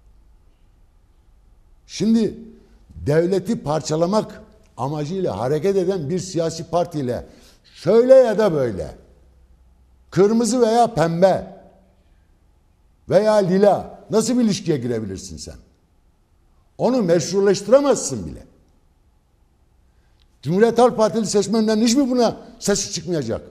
Şimdi devleti parçalamak amacıyla hareket eden bir siyasi partiyle şöyle ya da böyle, kırmızı veya pembe veya lila nasıl bir ilişkiye girebilirsin sen? Onu meşruleştiramazsın bile. Cumhuriyet Halk Partili seçmenlerin hiç mi buna sesi çıkmayacak?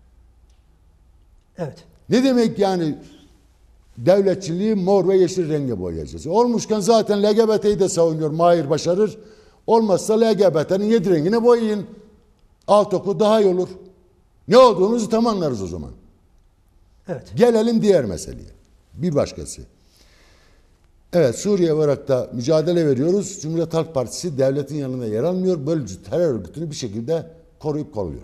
Evet. Ne demek yani devletçiliği mor ve yeşil renge boyayacağız? Olmuşken zaten L G B T'yi de savunuyor Mahir Başarır. Olmazsa L G B T'nin yedi rengine boyayın. Alt oku daha iyi olur. Ne olduğunuzu tam anlarız o zaman. Evet. Gelelim diğer meseleye. Bir başkası. Evet, Suriye ve Irak'ta mücadele veriyoruz. Cumhuriyet Halk Partisi devletin yanında yer almıyor. Bölücü terör örgütünü bir şekilde koruyup kolluyor.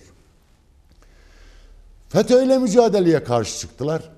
FETÖ'yle mücadeleye karşı çıktılar.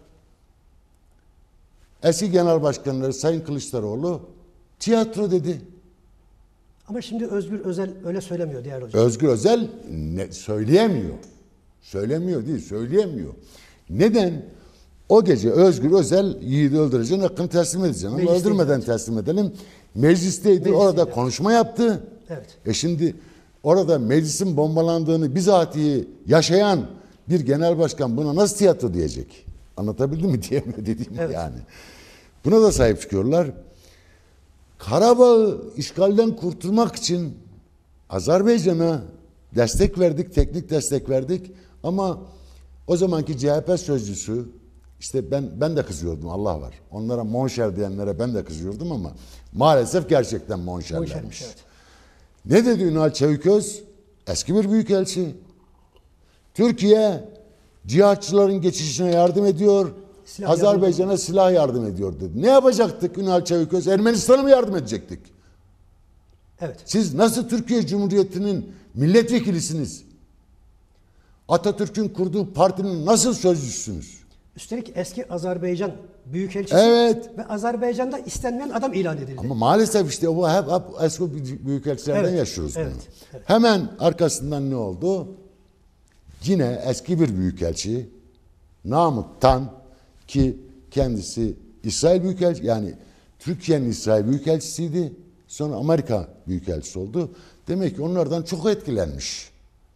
Eski genel başkanları Sayın Kılıçdaroğlu tiyatro dedi. Ama şimdi Özgür Özel öyle söylemiyor diğer hocam. Özgür Özel ne, söyleyemiyor. Söylemiyor değil, söyleyemiyor. Neden? O gece Özgür Özel yiğidi öldüreceksin, hakkını teslim edeceksin. Ama Meclisteydi, öldürmeden evet. teslim edelim. Meclisteydi, Meclisteydi, orada evet. konuşma yaptı. Evet. E şimdi orada meclisin bombalandığını bizatihi yaşayan bir genel başkan buna nasıl tiyatro diyecek? Anlatabildim mi diyemiyor dediğim Evet. yani. Buna da sahip çıkıyorlar. Karabağ'ı işgalden kurtulmak için Azerbaycan'a destek verdik, teknik destek verdik. Ama o zamanki C H P sözcüsü, işte ben ben de kızıyordum, Allah var. Onlara monşer diyenlere ben de kızıyordum ama maalesef gerçekten monşerlermiş. Monşermiş, evet. Ne dedi Ünal Çeviköz? Eski bir büyükelçi. Türkiye cihatçıların geçişine yardım ediyor. Silah Azerbaycan'a silah yardım ediyor dedi. Ne yapacaktık Ünal Çeviköz? Ermenistan'a mı yardım edecektik? Evet. Siz nasıl Türkiye Cumhuriyeti'nin milletvekilisiniz? Atatürk'ün kurduğu partinin nasıl sözcüsünüz? Üstelik eski Azerbaycan Büyükelçisi Evet. ve Azerbaycan'da istenmeyen adam ilan edildi. Ama maalesef işte o hep, hep eski büyükelçilerden Evet, yaşıyoruz bunu. evet, evet. Hemen arkasından ne oldu? Yine eski bir büyükelçi Namık Tan, ki kendisi İsrail Büyükelçisi, yani Türkiye'nin İsrail Büyükelçisiydi. Sonra Amerika Büyükelçisi oldu. Demek ki onlardan çok etkilenmiş.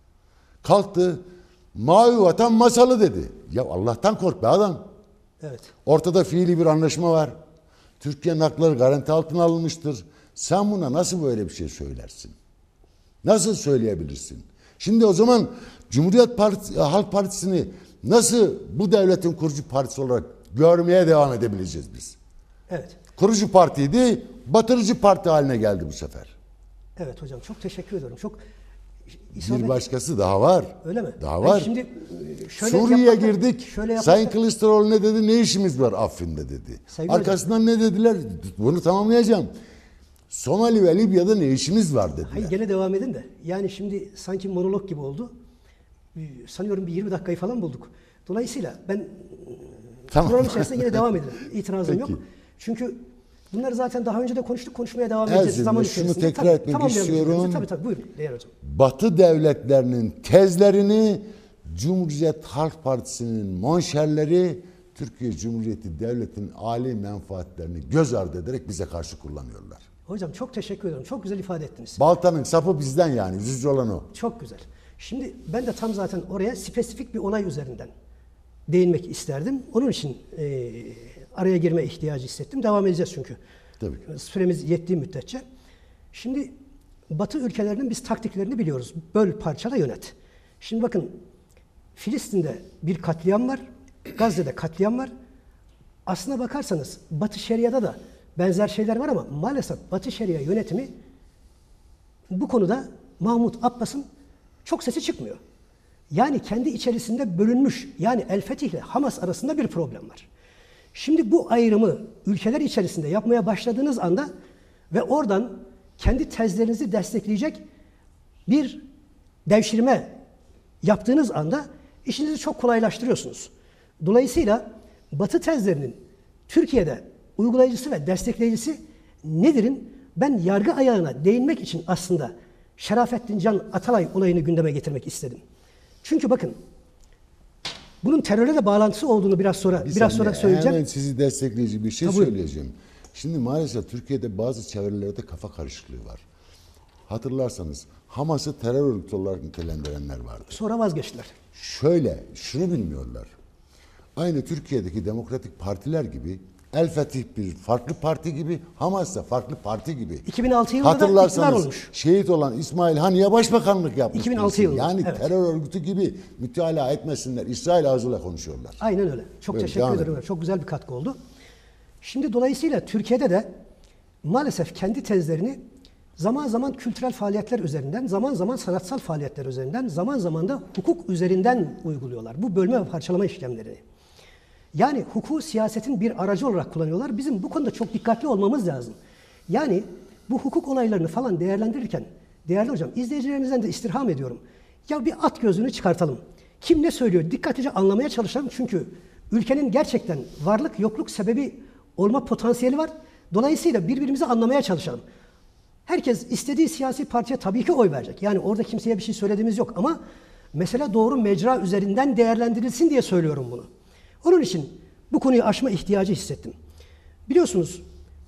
Kalktı, mavi vatan masalı dedi. Ya Allah'tan kork be adam. Evet. Ortada fiili bir anlaşma var. Türkiye'nin hakları garanti altına alınmıştır. Sen buna nasıl böyle bir şey söylersin? Nasıl söyleyebilirsin? Şimdi o zaman Cumhuriyet Partisi, Halk Partisi'ni nasıl bu devletin kurucu partisi olarak görmeye devam edebileceğiz biz? Evet. Kurucu partiydi, batırıcı parti haline geldi bu sefer. Evet hocam, çok teşekkür ediyorum. Çok Bir isabet- başkası daha var. Öyle mi? Daha Ben var. şimdi e, şöyle Suriye'ye yapmakta- girdik. Şöyle yapmakta- Sayın Kılıçdaroğlu ne dedi? Ne işimiz var Afrin'de dedi. Sayın Arkasından ne dediler? Bunu tamamlayacağım. Somali ve Libya'da ne işimiz var dediler. Hayır, gene devam edin de. Yani şimdi sanki monolog gibi oldu. Ee, Sanıyorum bir yirmi dakikayı falan bulduk. Dolayısıyla ben Tamam. program içerisinde yine devam edelim. İtirazım Peki. yok. Çünkü bunları zaten daha önce de konuştuk, konuşmaya devam Evet, edeceğiz zaman şunu içerisinde. tekrar Tabii, etmek tamamlayalım istiyorum. cümlemizi. Tabii tabii, buyurun Değerli Hocam. Batı devletlerinin tezlerini Cumhuriyet Halk Partisi'nin monşerleri Türkiye Cumhuriyeti Devleti'nin âli menfaatlerini göz ardı ederek bize karşı kullanıyorlar. Hocam çok teşekkür ederim. Çok güzel ifade ettiniz. Baltanın sapı bizden, yani üzücü olan o. Çok güzel. Şimdi ben de tam zaten oraya spesifik bir olay üzerinden değinmek isterdim. Onun için e, araya girme ihtiyacı hissettim. Devam edeceğiz çünkü. Tabii ki. Süremiz yettiği müddetçe. Şimdi Batı ülkelerinin biz taktiklerini biliyoruz. Böl, parçala, yönet. Şimdi bakın, Filistin'de bir katliam var. Gazze'de katliam var. Aslına bakarsanız Batı Şeria'da da benzer şeyler var ama maalesef Batı Şeria yönetimi bu konuda Mahmut Abbas'ın çok sesi çıkmıyor. Yani kendi içerisinde bölünmüş, yani El Fetih ile Hamas arasında bir problem var. Şimdi bu ayrımı ülkeler içerisinde yapmaya başladığınız anda ve oradan kendi tezlerinizi destekleyecek bir devşirme yaptığınız anda işinizi çok kolaylaştırıyorsunuz. Dolayısıyla Batı tezlerinin Türkiye'de uygulayıcısı ve destekleyicisi nedir'in ben yargı ayağına değinmek için aslında Şerafettin Can Atalay olayını gündeme getirmek istedim. Çünkü bakın, bunun terörle de bağlantısı olduğunu biraz sonra Bir biraz saniye, sonra söyleyeceğim. Hemen sizi destekleyici bir şey Ha, buyurun. söyleyeceğim. Şimdi maalesef Türkiye'de bazı çevrelerde kafa karışıklığı var. Hatırlarsanız Hamas'ı terör örgütü olarak nitelendirenler vardı. Sonra vazgeçtiler. Şöyle, şunu bilmiyorlar. Aynı Türkiye'deki demokratik partiler gibi El Fetih bir farklı parti gibi, Hamas da farklı parti gibi. iki bin altı yılında da iktidar Hatırlarsanız olmuş. şehit olan İsmail Haniye başbakanlık yapmış. iki bin altı birisi. yılında, Yani evet. terör örgütü gibi mütalaa etmesinler. İsrail ağzıyla konuşuyorlar. Aynen öyle. Çok Buyurun, teşekkür devam ederim. Çok güzel bir katkı oldu. Şimdi dolayısıyla Türkiye'de de maalesef kendi tezlerini zaman zaman kültürel faaliyetler üzerinden, zaman zaman sanatsal faaliyetler üzerinden, zaman zaman da hukuk üzerinden uyguluyorlar. Bu bölme ve parçalama işlemlerini. Yani hukuku siyasetin bir aracı olarak kullanıyorlar. Bizim bu konuda çok dikkatli olmamız lazım. Yani bu hukuk olaylarını falan değerlendirirken, değerli hocam, izleyicilerimizden de istirham ediyorum. Ya bir at gözlüğünü çıkartalım. Kim ne söylüyor? Dikkatlice anlamaya çalışalım. Çünkü ülkenin gerçekten varlık yokluk sebebi olma potansiyeli var. Dolayısıyla birbirimizi anlamaya çalışalım. Herkes istediği siyasi partiye tabii ki oy verecek. Yani orada kimseye bir şey söylediğimiz yok ama mesele doğru mecra üzerinden değerlendirilsin diye söylüyorum bunu. Onun için bu konuyu aşma ihtiyacı hissettim. Biliyorsunuz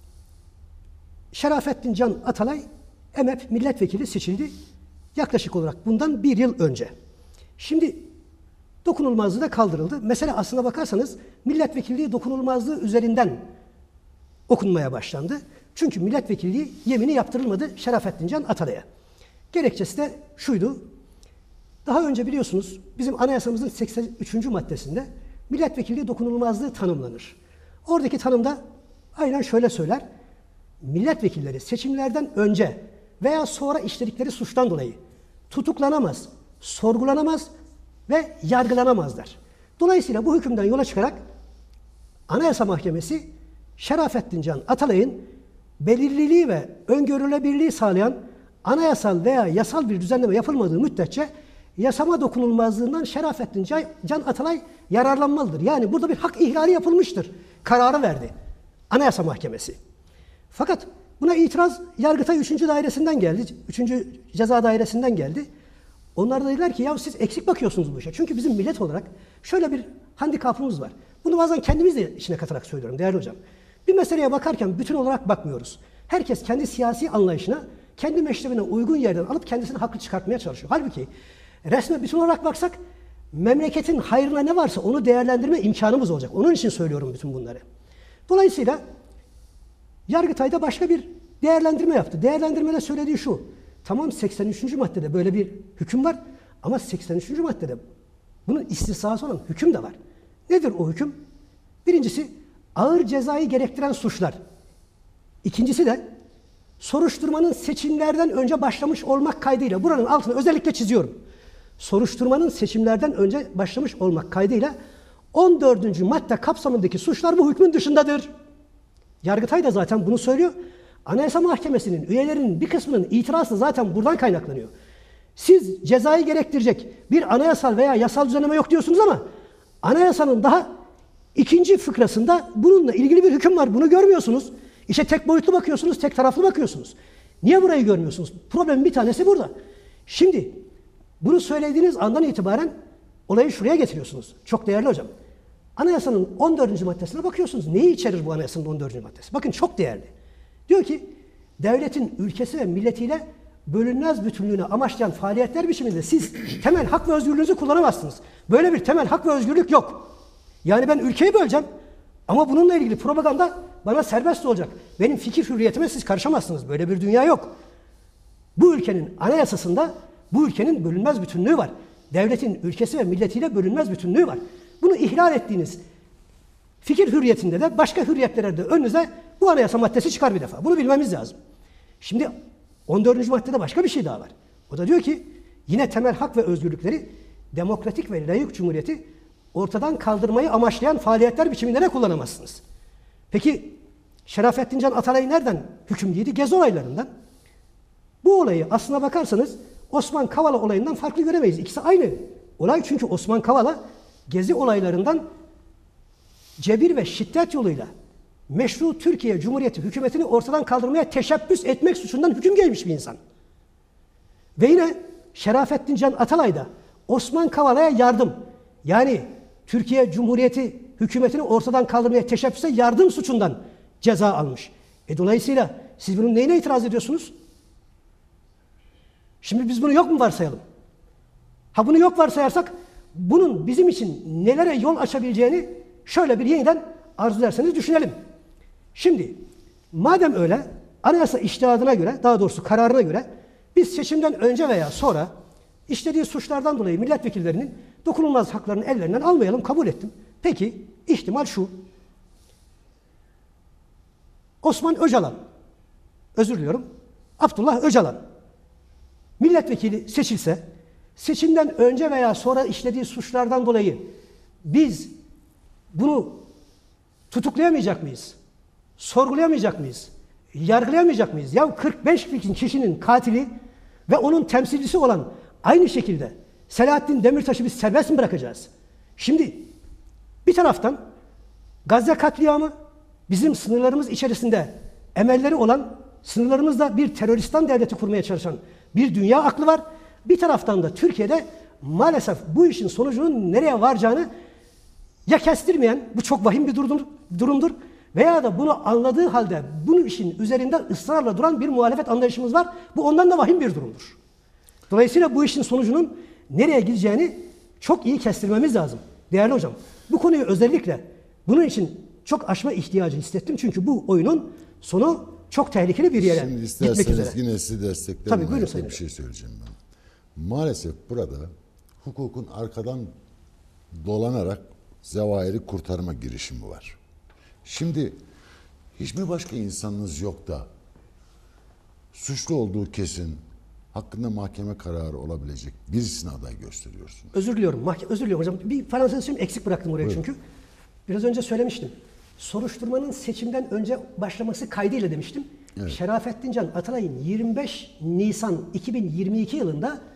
Şerafettin Can Atalay M H P milletvekili seçildi. Yaklaşık olarak bundan bir yıl önce. Şimdi dokunulmazlığı da kaldırıldı. Mesela aslına bakarsanız milletvekilliği dokunulmazlığı üzerinden okunmaya başlandı. Çünkü milletvekilliği yemini yaptırılmadı Şerafettin Can Atalay'a. Gerekçesi de şuydu. Daha önce biliyorsunuz bizim anayasamızın seksen üçüncü maddesinde milletvekilliği dokunulmazlığı tanımlanır. Oradaki tanımda aynen şöyle söyler. Milletvekilleri seçimlerden önce veya sonra işledikleri suçtan dolayı tutuklanamaz, sorgulanamaz ve yargılanamazlar. Dolayısıyla bu hükümden yola çıkarak Anayasa Mahkemesi Şerafettin Can Atalay'ın belirliliği ve öngörülebilirliği sağlayan anayasal veya yasal bir düzenleme yapılmadığı müddetçe yasama dokunulmazlığından Şerafettin Can Atalay yararlanmalıdır. Yani burada bir hak ihlali yapılmıştır. Kararı verdi Anayasa Mahkemesi. Fakat buna itiraz Yargıtay üçüncü dairesinden geldi. üçüncü Ceza Dairesi'nden geldi. Onlar da dediler ki ya siz eksik bakıyorsunuz bu işe. Çünkü bizim millet olarak şöyle bir handikapımız var. Bunu bazen kendimiz de içine katarak söylüyorum değerli hocam. Bir meseleye bakarken bütün olarak bakmıyoruz. Herkes kendi siyasi anlayışına, kendi meşrebine uygun yerden alıp kendisini haklı çıkartmaya çalışıyor. Halbuki resme bütün olarak baksak memleketin hayrına ne varsa onu değerlendirme imkanımız olacak. Onun için söylüyorum bütün bunları. Dolayısıyla Yargıtay'da başka bir değerlendirme yaptı. Değerlendirmede söylediği şu. Tamam seksen üçüncü maddede böyle bir hüküm var ama seksen üçüncü maddede bunun istisnası olan hüküm de var. Nedir o hüküm? Birincisi ağır cezayı gerektiren suçlar. İkincisi de soruşturmanın seçimlerden önce başlamış olmak kaydıyla, buranın altını özellikle çiziyorum. Soruşturmanın seçimlerden önce başlamış olmak kaydıyla on dördüncü madde kapsamındaki suçlar bu hükmün dışındadır. Yargıtay da zaten bunu söylüyor. Anayasa Mahkemesi'nin üyelerinin bir kısmının itirazı zaten buradan kaynaklanıyor. Siz cezayı gerektirecek bir anayasal veya yasal düzenleme yok diyorsunuz ama anayasanın daha ikinci fıkrasında bununla ilgili bir hüküm var. Bunu görmüyorsunuz. İşte tek boyutlu bakıyorsunuz, tek taraflı bakıyorsunuz. Niye burayı görmüyorsunuz? Problemin bir tanesi burada. Şimdi bunu söylediğiniz andan itibaren olayı şuraya getiriyorsunuz. Çok değerli hocam. Anayasanın on dördüncü maddesine bakıyorsunuz. Neyi içerir bu anayasanın on dördüncü maddesi? Bakın çok değerli. Diyor ki devletin ülkesi ve milletiyle bölünmez bütünlüğünü amaçlayan faaliyetler biçiminde siz temel hak ve özgürlüğünüzü kullanamazsınız. Böyle bir temel hak ve özgürlük yok. Yani ben ülkeyi böleceğim ama bununla ilgili propaganda bana serbest olacak. Benim fikir hürriyetime siz karışamazsınız. Böyle bir dünya yok. Bu ülkenin anayasasında bu ülkenin bölünmez bütünlüğü var. Devletin ülkesi ve milletiyle bölünmez bütünlüğü var. Bunu ihlal ettiğiniz fikir hürriyetinde de başka hürriyetlerde de önünüze bu anayasa maddesi çıkar bir defa. Bunu bilmemiz lazım. Şimdi on dördüncü maddede başka bir şey daha var. O da diyor ki yine temel hak ve özgürlükleri demokratik ve layık cumhuriyeti ortadan kaldırmayı amaçlayan faaliyetler biçiminde de kullanamazsınız. Peki Şerafettin Can Atalay nereden hüküm giydi? Gezi olaylarından. Bu olayı aslına bakarsanız Osman Kavala olayından farklı göremeyiz. İkisi aynı olay çünkü Osman Kavala Gezi olaylarından cebir ve şiddet yoluyla meşru Türkiye Cumhuriyeti hükümetini ortadan kaldırmaya teşebbüs etmek suçundan hüküm giymiş bir insan. Ve yine Şerafettin Can Atalay da Osman Kavala'ya yardım, yani Türkiye Cumhuriyeti hükümetini ortadan kaldırmaya teşebbüse yardım suçundan ceza almış. E dolayısıyla siz bunun neyine itiraz ediyorsunuz? Şimdi biz bunu yok mu varsayalım? Ha bunu yok varsayarsak bunun bizim için nelere yol açabileceğini şöyle bir yeniden arzu ederseniz düşünelim. Şimdi madem öyle anayasa içtihadına göre, daha doğrusu kararına göre biz seçimden önce veya sonra işlediği suçlardan dolayı milletvekillerinin dokunulmaz haklarını ellerinden almayalım, kabul ettim. Peki ihtimal şu. Osman Öcalan, özür diliyorum, Abdullah Öcalan milletvekili seçilse, seçimden önce veya sonra işlediği suçlardan dolayı biz bunu tutuklayamayacak mıyız? Sorgulayamayacak mıyız? Yargılayamayacak mıyız? Ya kırk beş bin kişinin katili ve onun temsilcisi olan aynı şekilde Selahattin Demirtaş'ı biz serbest mi bırakacağız? Şimdi bir taraftan Gazze katliamı bizim sınırlarımız içerisinde emelleri olan, sınırlarımızda bir teröristan devleti kurmaya çalışan bir dünya aklı var. Bir taraftan da Türkiye'de maalesef bu işin sonucunun nereye varacağını ya kestirmeyen, bu çok vahim bir durumdur, durumdur veya da bunu anladığı halde bunun işin üzerinde ısrarla duran bir muhalefet anlayışımız var. Bu ondan da vahim bir durumdur. Dolayısıyla bu işin sonucunun nereye gideceğini çok iyi kestirmemiz lazım. Değerli hocam, bu konuyu özellikle bunun için çok aşma ihtiyacı hissettim. Çünkü bu oyunun sonu çok tehlikeli bir yere Şimdi gitmek üzere. isterseniz yine sizi desteklerim. Tabii buyurun sayın. Bir şey söyleyeceğim ben. Maalesef burada hukukun arkadan dolanarak zevairi kurtarma girişimi var. Şimdi hiç mi başka insanınız yok da suçlu olduğu kesin hakkında mahkeme kararı olabilecek birisine aday gösteriyorsunuz? Özür diliyorum. Mahke özür diliyorum hocam. Bir parantez için eksik bıraktım oraya Buyurun. çünkü. Biraz önce söylemiştim. Soruşturmanın seçimden önce başlaması kaydıyla demiştim. Evet. Şerafettin Can Atalay'ın yirmi beş Nisan iki bin yirmi iki yılında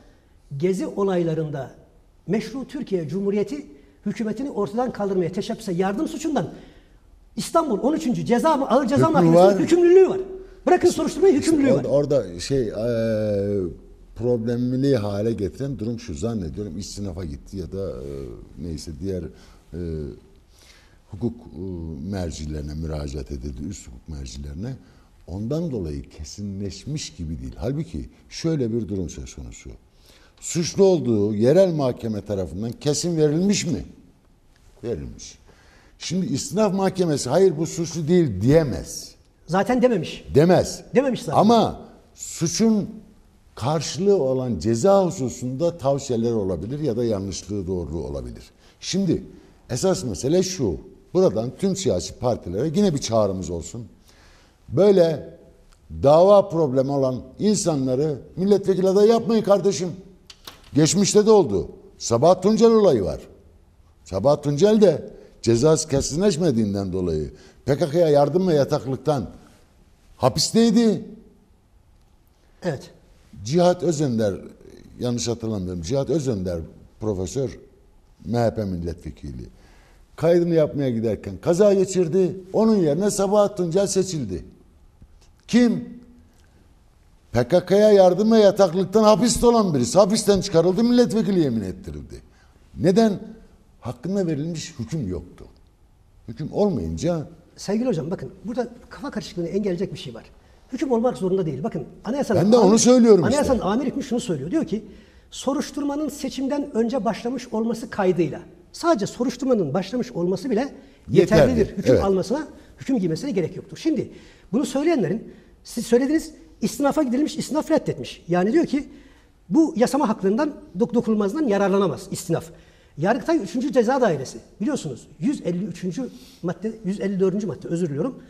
Gezi olaylarında meşru Türkiye Cumhuriyeti hükümetini ortadan kaldırmaya teşebbüse yardım suçundan İstanbul on üçüncü Ceza Ağır Ceza Hükmü Mahkemesi'nin var. hükümlülüğü var. Bırakın soruşturmayı, hükümlülüğü orada, var. orada şey e, problemli hale getiren durum şu, zannediyorum istinafa gitti ya da e, neyse diğer e, hukuk e, mercilerine müracaat edildi, üst hukuk mercilerine. Ondan dolayı kesinleşmiş gibi değil. Halbuki şöyle bir durum söz konusu. Suçlu olduğu yerel mahkeme tarafından kesin verilmiş mi? Verilmiş. Şimdi istinaf mahkemesi hayır bu suçlu değil diyemez. Zaten dememiş. Demez. Dememiş zaten. Ama suçun karşılığı olan ceza hususunda tavsiyeler olabilir ya da yanlışlığı doğruluğu olabilir. Şimdi esas mesele şu. Buradan tüm siyasi partilere yine bir çağrımız olsun. Böyle dava problemi olan insanları milletvekili adayı yapmayın kardeşim. Geçmişte de oldu. Sabahat Tuncel olayı var. Sabahat Tuncel de cezası kesinleşmediğinden dolayı P K K'ya yardım ve yataklıktan hapisteydi. Evet. Cihat Özender, yanlış hatırlamıyorum, Cihat Özender profesör, M H P milletvekili. Kaydını yapmaya giderken kaza geçirdi. Onun yerine Sabahat Tuncel seçildi. Kim? P K K'ya yardım ve yataklıktan hapiste olan birisi. Hapisten çıkarıldı, milletvekili yemin ettirildi. Neden? Hakkında verilmiş hüküm yoktu. Hüküm olmayınca... Sevgili hocam bakın burada kafa karışıklığını engelleyecek bir şey var. Hüküm olmak zorunda değil. Bakın anayasanın... Ben de onu söylüyorum işte. Anayasanın amir hükmü şunu söylüyor. Diyor ki soruşturmanın seçimden önce başlamış olması kaydıyla sadece soruşturmanın başlamış olması bile yeterlidir. Yeterli, Hüküm evet. almasına, hüküm giymesine gerek yoktur. Şimdi bunu söyleyenlerin siz söylediniz istinafa gidilmiş, istinaf reddetmiş. Yani diyor ki bu yasama haklarından dok dokunulmazdan yararlanamaz istinaf. Yargıtay üçüncü Ceza Dairesi biliyorsunuz yüz elli üçüncü madde, yüz elli dördüncü madde özür diliyorum.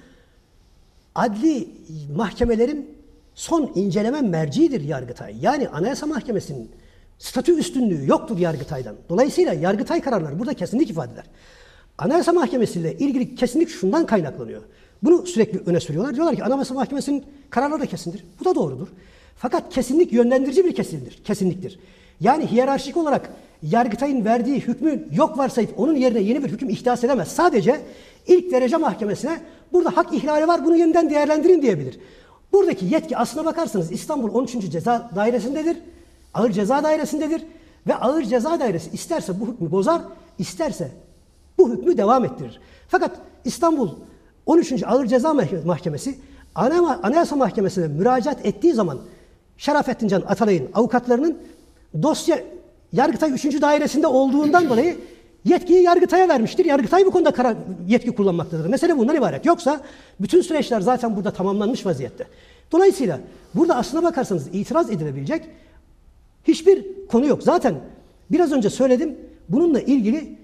Adli mahkemelerin son inceleme merciidir Yargıtay. Yani Anayasa Mahkemesi'nin statü üstünlüğü yoktur Yargıtay'dan. Dolayısıyla Yargıtay kararları burada kesinlik ifade eder. Anayasa Mahkemesi ile ilgili kesinlik şundan kaynaklanıyor. Bunu sürekli öne sürüyorlar. Diyorlar ki Anayasa Mahkemesi'nin kararları da kesindir. Bu da doğrudur. Fakat kesinlik yönlendirici bir kesindir, kesinliktir. Yani hiyerarşik olarak Yargıtay'ın verdiği hükmü yok varsayıp onun yerine yeni bir hüküm ihdas edemez. Sadece ilk derece mahkemesine burada hak ihlali var bunu yeniden değerlendirin diyebilir. Buradaki yetki aslına bakarsanız İstanbul on üçüncü Ceza Dairesi'ndedir. Ağır Ceza Dairesi'ndedir. Ve Ağır Ceza Dairesi isterse bu hükmü bozar, isterse bu hükmü devam ettirir. Fakat İstanbul on üçüncü Ağır Ceza Mahkemesi Anayasa Mahkemesi'ne müracaat ettiği zaman Şerafettin Can Atalay'ın avukatlarının dosya Yargıtay üçüncü Dairesi'nde olduğundan dolayı yetkiyi Yargıtay'a vermiştir. Yargıtay bu konuda karar, yetki kullanmaktadır. Mesele bundan ibaret. Yoksa bütün süreçler zaten burada tamamlanmış vaziyette. Dolayısıyla burada aslına bakarsanız itiraz edilebilecek hiçbir konu yok. Zaten biraz önce söyledim. Bununla ilgili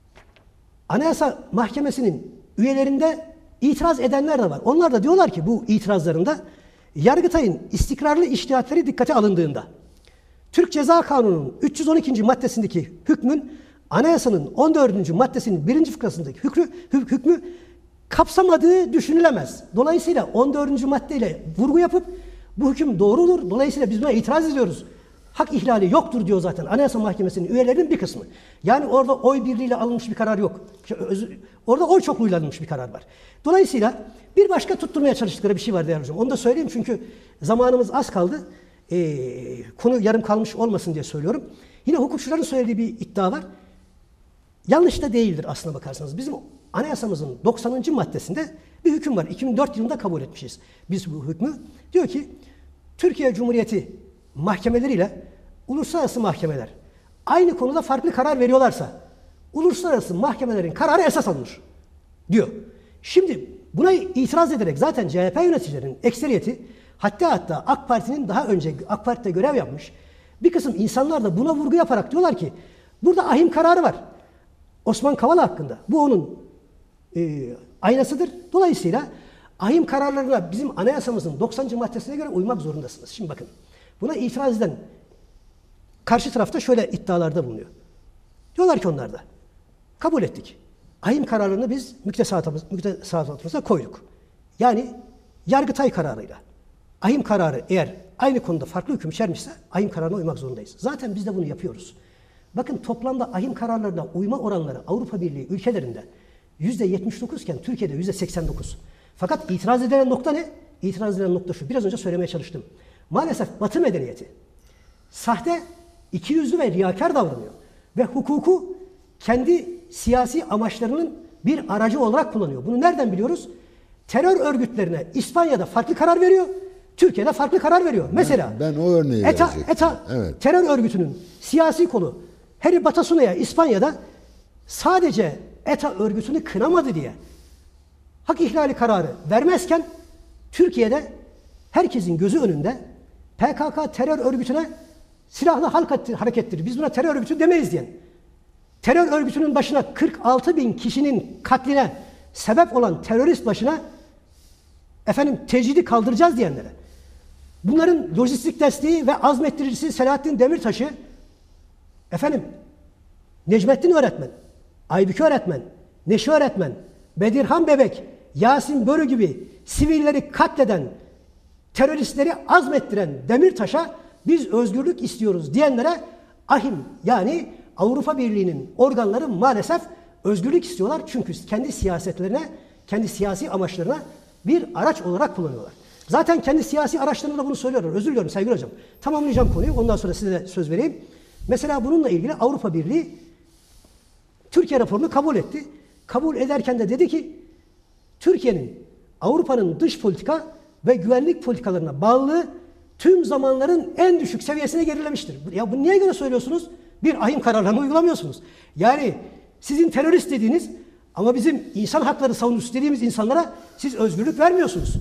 Anayasa Mahkemesi'nin üyelerinde itiraz edenler de var. Onlar da diyorlar ki bu itirazlarında Yargıtay'ın istikrarlı içtihatleri dikkate alındığında Türk Ceza Kanunu'nun üç yüz on ikinci maddesindeki hükmün Anayasa'nın on dördüncü maddesinin birinci fıkrasındaki hükmü, hükmü kapsamadığı düşünülemez. Dolayısıyla on dördüncü maddeyle vurgu yapıp bu hüküm doğrudur. Dolayısıyla biz buna itiraz ediyoruz. Hak ihlali yoktur diyor zaten Anayasa Mahkemesi'nin üyelerinin bir kısmı. Yani orada oy birliğiyle alınmış bir karar yok. Orada oy çokluğuyla alınmış bir karar var. Dolayısıyla bir başka tutturmaya çalıştıkları bir şey var değerli hocam. Onu da söyleyeyim çünkü zamanımız az kaldı. Ee, konu yarım kalmış olmasın diye söylüyorum. Yine hukukçuların söylediği bir iddia var. Yanlış da değildir aslına bakarsanız. Bizim anayasamızın doksanıncı maddesinde bir hüküm var. iki bin dört yılında kabul etmişiz biz bu hükmü. Diyor ki Türkiye Cumhuriyeti mahkemeleriyle uluslararası mahkemeler aynı konuda farklı karar veriyorlarsa uluslararası mahkemelerin kararı esas alınır diyor. Şimdi buna itiraz ederek zaten C H P yöneticilerinin ekseriyeti hatta hatta AK Parti'nin daha önce AK Parti'de görev yapmış bir kısım insanlar da buna vurgu yaparak diyorlar ki burada ahim kararı var. Osman Kavala hakkında. Bu onun e, aynasıdır. Dolayısıyla ahim kararlarına bizim anayasamızın doksanıncı maddesine göre uymak zorundasınız. Şimdi bakın. Buna itiraz eden karşı tarafta şöyle iddialarda bulunuyor. Diyorlar ki onlar da kabul ettik. Ahim kararlarını biz müktesebatımız, müktesebatımıza koyduk. Yani Yargıtay kararıyla. ahim kararı eğer aynı konuda farklı hüküm içermişse ahim kararına uymak zorundayız. Zaten biz de bunu yapıyoruz. Bakın toplamda ahim kararlarına uyma oranları Avrupa Birliği ülkelerinde yüzde yetmiş dokuz iken Türkiye'de yüzde seksen dokuz. Fakat itiraz edilen nokta ne? İtiraz edilen nokta şu. Biraz önce söylemeye çalıştım. Maalesef Batı medeniyeti sahte, ikiyüzlü ve riyakar davranıyor. Ve hukuku kendi siyasi amaçlarının bir aracı olarak kullanıyor. Bunu nereden biliyoruz? Terör örgütlerine İspanya'da farklı karar veriyor, Türkiye'de farklı karar veriyor. Mesela ben, ben o örneği ETA, verecektim. ETA Evet. terör örgütünün siyasi kolu Harry Batasuna'ya İspanya'da sadece ETA örgütünü kınamadı diye hak ihlali kararı vermezken Türkiye'de herkesin gözü önünde P K K terör örgütüne silahlı halk hareketleri, biz buna terör örgütü demeyiz diyen, terör örgütünün başına kırk altı bin kişinin katline sebep olan terörist başına efendim tecridi kaldıracağız diyenlere, bunların lojistik desteği ve azmettiricisi Selahattin Demirtaş'ı efendim Necmettin öğretmen, Aybüke öğretmen, Neşe öğretmen, Bedirhan Bebek, Yasin Börü gibi sivilleri katleden, teröristleri azmettiren Demirtaş'a biz özgürlük istiyoruz diyenlere ahim, yani Avrupa Birliği'nin organları maalesef özgürlük istiyorlar. Çünkü kendi siyasetlerine, kendi siyasi amaçlarına bir araç olarak kullanıyorlar. Zaten kendi siyasi araçlarında bunu söylüyorlar. Özür diliyorum sevgili hocam. Tamamlayacağım konuyu. Ondan sonra size de söz vereyim. Mesela bununla ilgili Avrupa Birliği Türkiye raporunu kabul etti. Kabul ederken de dedi ki Türkiye'nin Avrupa'nın dış politika ve güvenlik politikalarına bağlılığı tüm zamanların en düşük seviyesine gerilemiştir. Ya bunu niye göre söylüyorsunuz? Bir ahim kararlarını uygulamıyorsunuz. Yani sizin terörist dediğiniz ama bizim insan hakları savunucusu dediğimiz insanlara siz özgürlük vermiyorsunuz.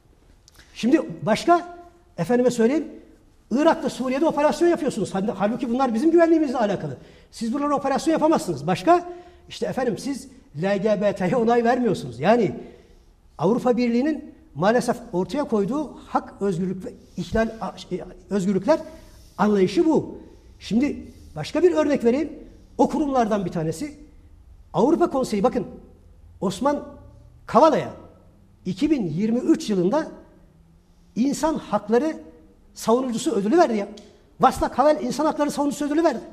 Şimdi başka, efendime söyleyeyim, Irak'ta, Suriye'de operasyon yapıyorsunuz. Halbuki bunlar bizim güvenliğimizle alakalı. Siz bunlara operasyon yapamazsınız. Başka, işte efendim siz L G B T'ye onay vermiyorsunuz. Yani Avrupa Birliği'nin maalesef ortaya koyduğu hak, özgürlük ve ihlal özgürlükler anlayışı bu. Şimdi başka bir örnek vereyim. O kurumlardan bir tanesi Avrupa Konseyi, bakın Osman Kavala'ya iki bin yirmi üç yılında insan hakları savunucusu ödülü verdi ya. Václav Havel insan hakları savunucusu ödülü verdi.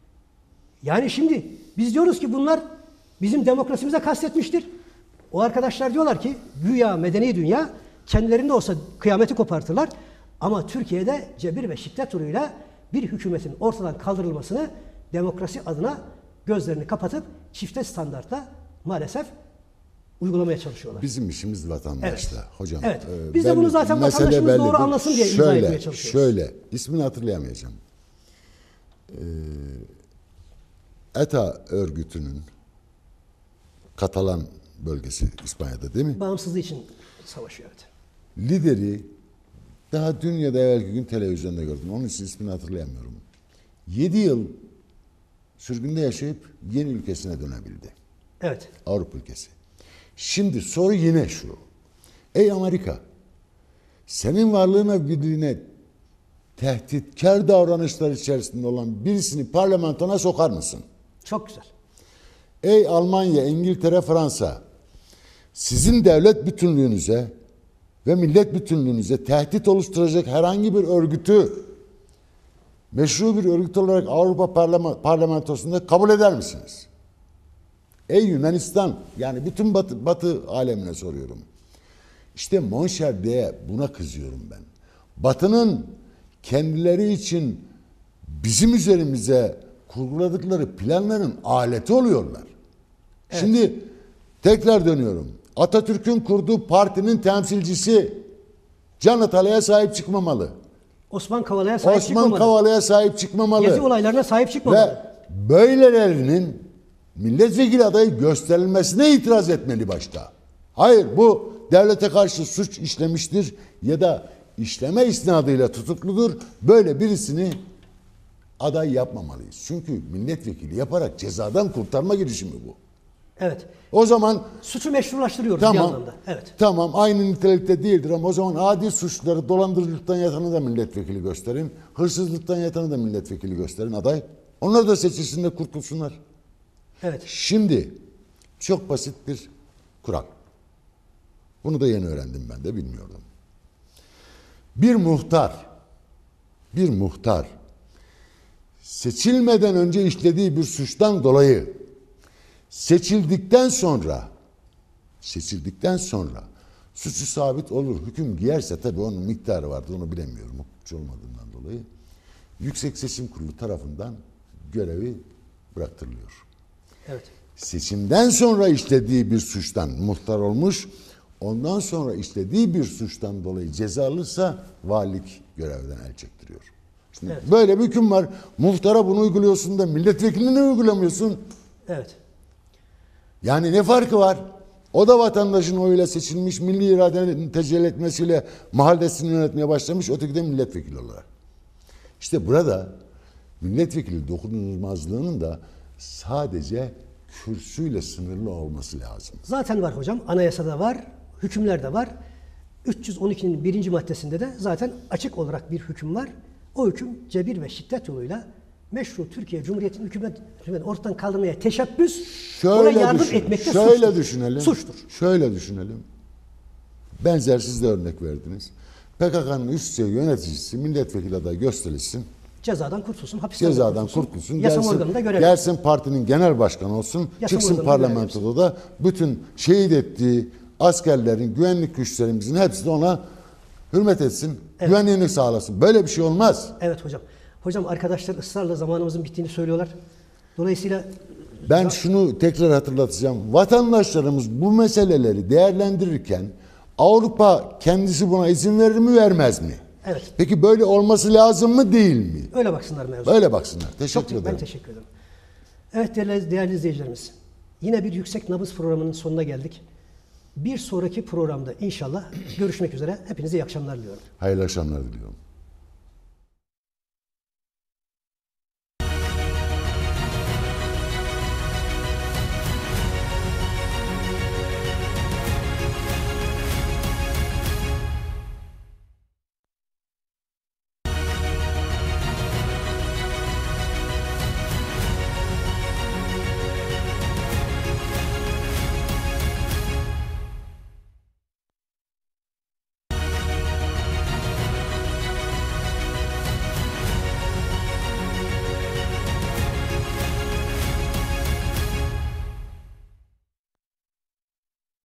Yani şimdi biz diyoruz ki bunlar bizim demokrasimize kastetmiştir. O arkadaşlar diyorlar ki güya medeni dünya kendilerinde olsa kıyameti kopartırlar. Ama Türkiye'de cebir ve şiddet yoluyla bir hükümetin ortadan kaldırılmasını demokrasi adına gözlerini kapatıp çifte standartla maalesef uygulamaya çalışıyorlar. Bizim işimiz vatandaşla. Evet. Hocam. Evet. E, Biz de bunu zaten vatandaşımız doğru anlasın diye izah etmeye çalışıyoruz. Şöyle, ismini hatırlayamayacağım. Ee, ETA örgütünün Katalan bölgesi İspanya'da değil mi? Bağımsızlığı için savaşıyor. Evet. Lideri daha dün ya da evvelki gün televizyonda gördüm. Onun için ismini hatırlayamıyorum. Yedi yıl sürgünde yaşayıp yeni ülkesine dönebildi. Evet. Avrupa ülkesi. Şimdi soru yine şu. Ey Amerika, senin varlığına birliğine tehditkar davranışlar içerisinde olan birisini parlamentona sokar mısın? Çok güzel. Ey Almanya, İngiltere, Fransa, sizin devlet bütünlüğünüze ve millet bütünlüğünüze tehdit oluşturacak herhangi bir örgütü meşru bir örgüt olarak Avrupa Parlamentosu'nda kabul eder misiniz? Ey Yunanistan, yani bütün batı, batı alemine soruyorum. İşte Monşerde'ye buna kızıyorum ben. Batı'nın kendileri için bizim üzerimize kurguladıkları planların aleti oluyorlar. Evet. Şimdi tekrar dönüyorum. Atatürk'ün kurduğu partinin temsilcisi Can Atalay'a sahip çıkmamalı. Osman Kavala'ya sahip Osman çıkmamalı. Osman Kavala'ya sahip çıkmamalı. Gezi olaylarına sahip çıkmamalı. Ve böylelerinin milletvekili adayı gösterilmesine itiraz etmeli başta. Hayır, bu devlete karşı suç işlemiştir ya da işleme isnadıyla tutukludur. Böyle birisini aday yapmamalıyız. Çünkü milletvekili yaparak cezadan kurtarma girişimi bu. Evet. O zaman suçu meşrulaştırıyoruz tamam, bir anlamda. Evet. Tamam, aynı nitelikte değildir ama o zaman adi suçları, dolandırıcılıktan yatanı da milletvekili gösterin. Hırsızlıktan yatanı da milletvekili gösterin aday. Onlar da seçilsin de kurtulsunlar. Evet. Şimdi çok basit bir kural. Bunu da yeni öğrendim, ben de bilmiyordum. Bir muhtar, bir muhtar seçilmeden önce işlediği bir suçtan dolayı seçildikten sonra seçildikten sonra suçu sabit olur, hüküm giyerse, tabii onun miktarı vardır, onu bilemiyorum hukukçu olmadığımdan dolayı, Yüksek Seçim Kurulu tarafından görevi bıraktırılıyor. Evet. Seçimden sonra işlediği bir suçtan muhtar olmuş, ondan sonra işlediği bir suçtan dolayı ceza alırsa valilik görevden el çektiriyor. Şimdi Evet. böyle bir hüküm var. Muhtara bunu uyguluyorsun da milletvekiline uygulamıyorsun. Evet. Yani ne farkı var? O da vatandaşın oyuyla seçilmiş, milli iradenin tecelli etmesiyle mahallesini yönetmeye başlamış, öteki de milletvekili olarak. İşte burada milletvekili dokunulmazlığının da sadece kürsüyle sınırlı olması lazım. Zaten var hocam. Anayasada var. Hükümlerde var. üç yüz on ikinin birinci maddesinde de zaten açık olarak bir hüküm var. O hüküm cebir ve şiddet yoluyla meşru Türkiye Cumhuriyeti'nin hükümet, hükümet ortadan kaldırmaya teşebbüs, ona yardım düşün, etmekte şöyle suçtur. düşünelim. Suçtur. Şöyle düşünelim. Benzersiz de örnek verdiniz. P K K'nın üst düzey yöneticisi milletvekili adayı gösterilsin. Cezadan kurtulsun, hapisten Cezadan kurtulsun. kurtulsun. Yasama Gelsin, organında görev. gelsin partinin genel başkanı olsun. Yasama çıksın organında parlamentoda da bütün şehit ettiği askerlerin, güvenlik güçlerimizin hepsi de ona hürmet etsin. Evet. Güvenliğini sağlasın. Böyle bir şey olmaz. Evet hocam. Hocam arkadaşlar ısrarla zamanımızın bittiğini söylüyorlar. Dolayısıyla Ben şunu tekrar hatırlatacağım. Vatandaşlarımız bu meseleleri değerlendirirken Avrupa kendisi buna izin verir mi, vermez mi? evet, Peki böyle olması lazım mı, değil mi? öyle baksınlar mevzuya. Böyle baksınlar. Teşekkür Çok, ederim. ben teşekkür ederim. Evet değerli, değerli izleyicilerimiz. Yine bir Yüksek Nabız programının sonuna geldik. Bir sonraki programda inşallah görüşmek üzere. Hepinize iyi akşamlar diliyorum. Hayırlı akşamlar diliyorum.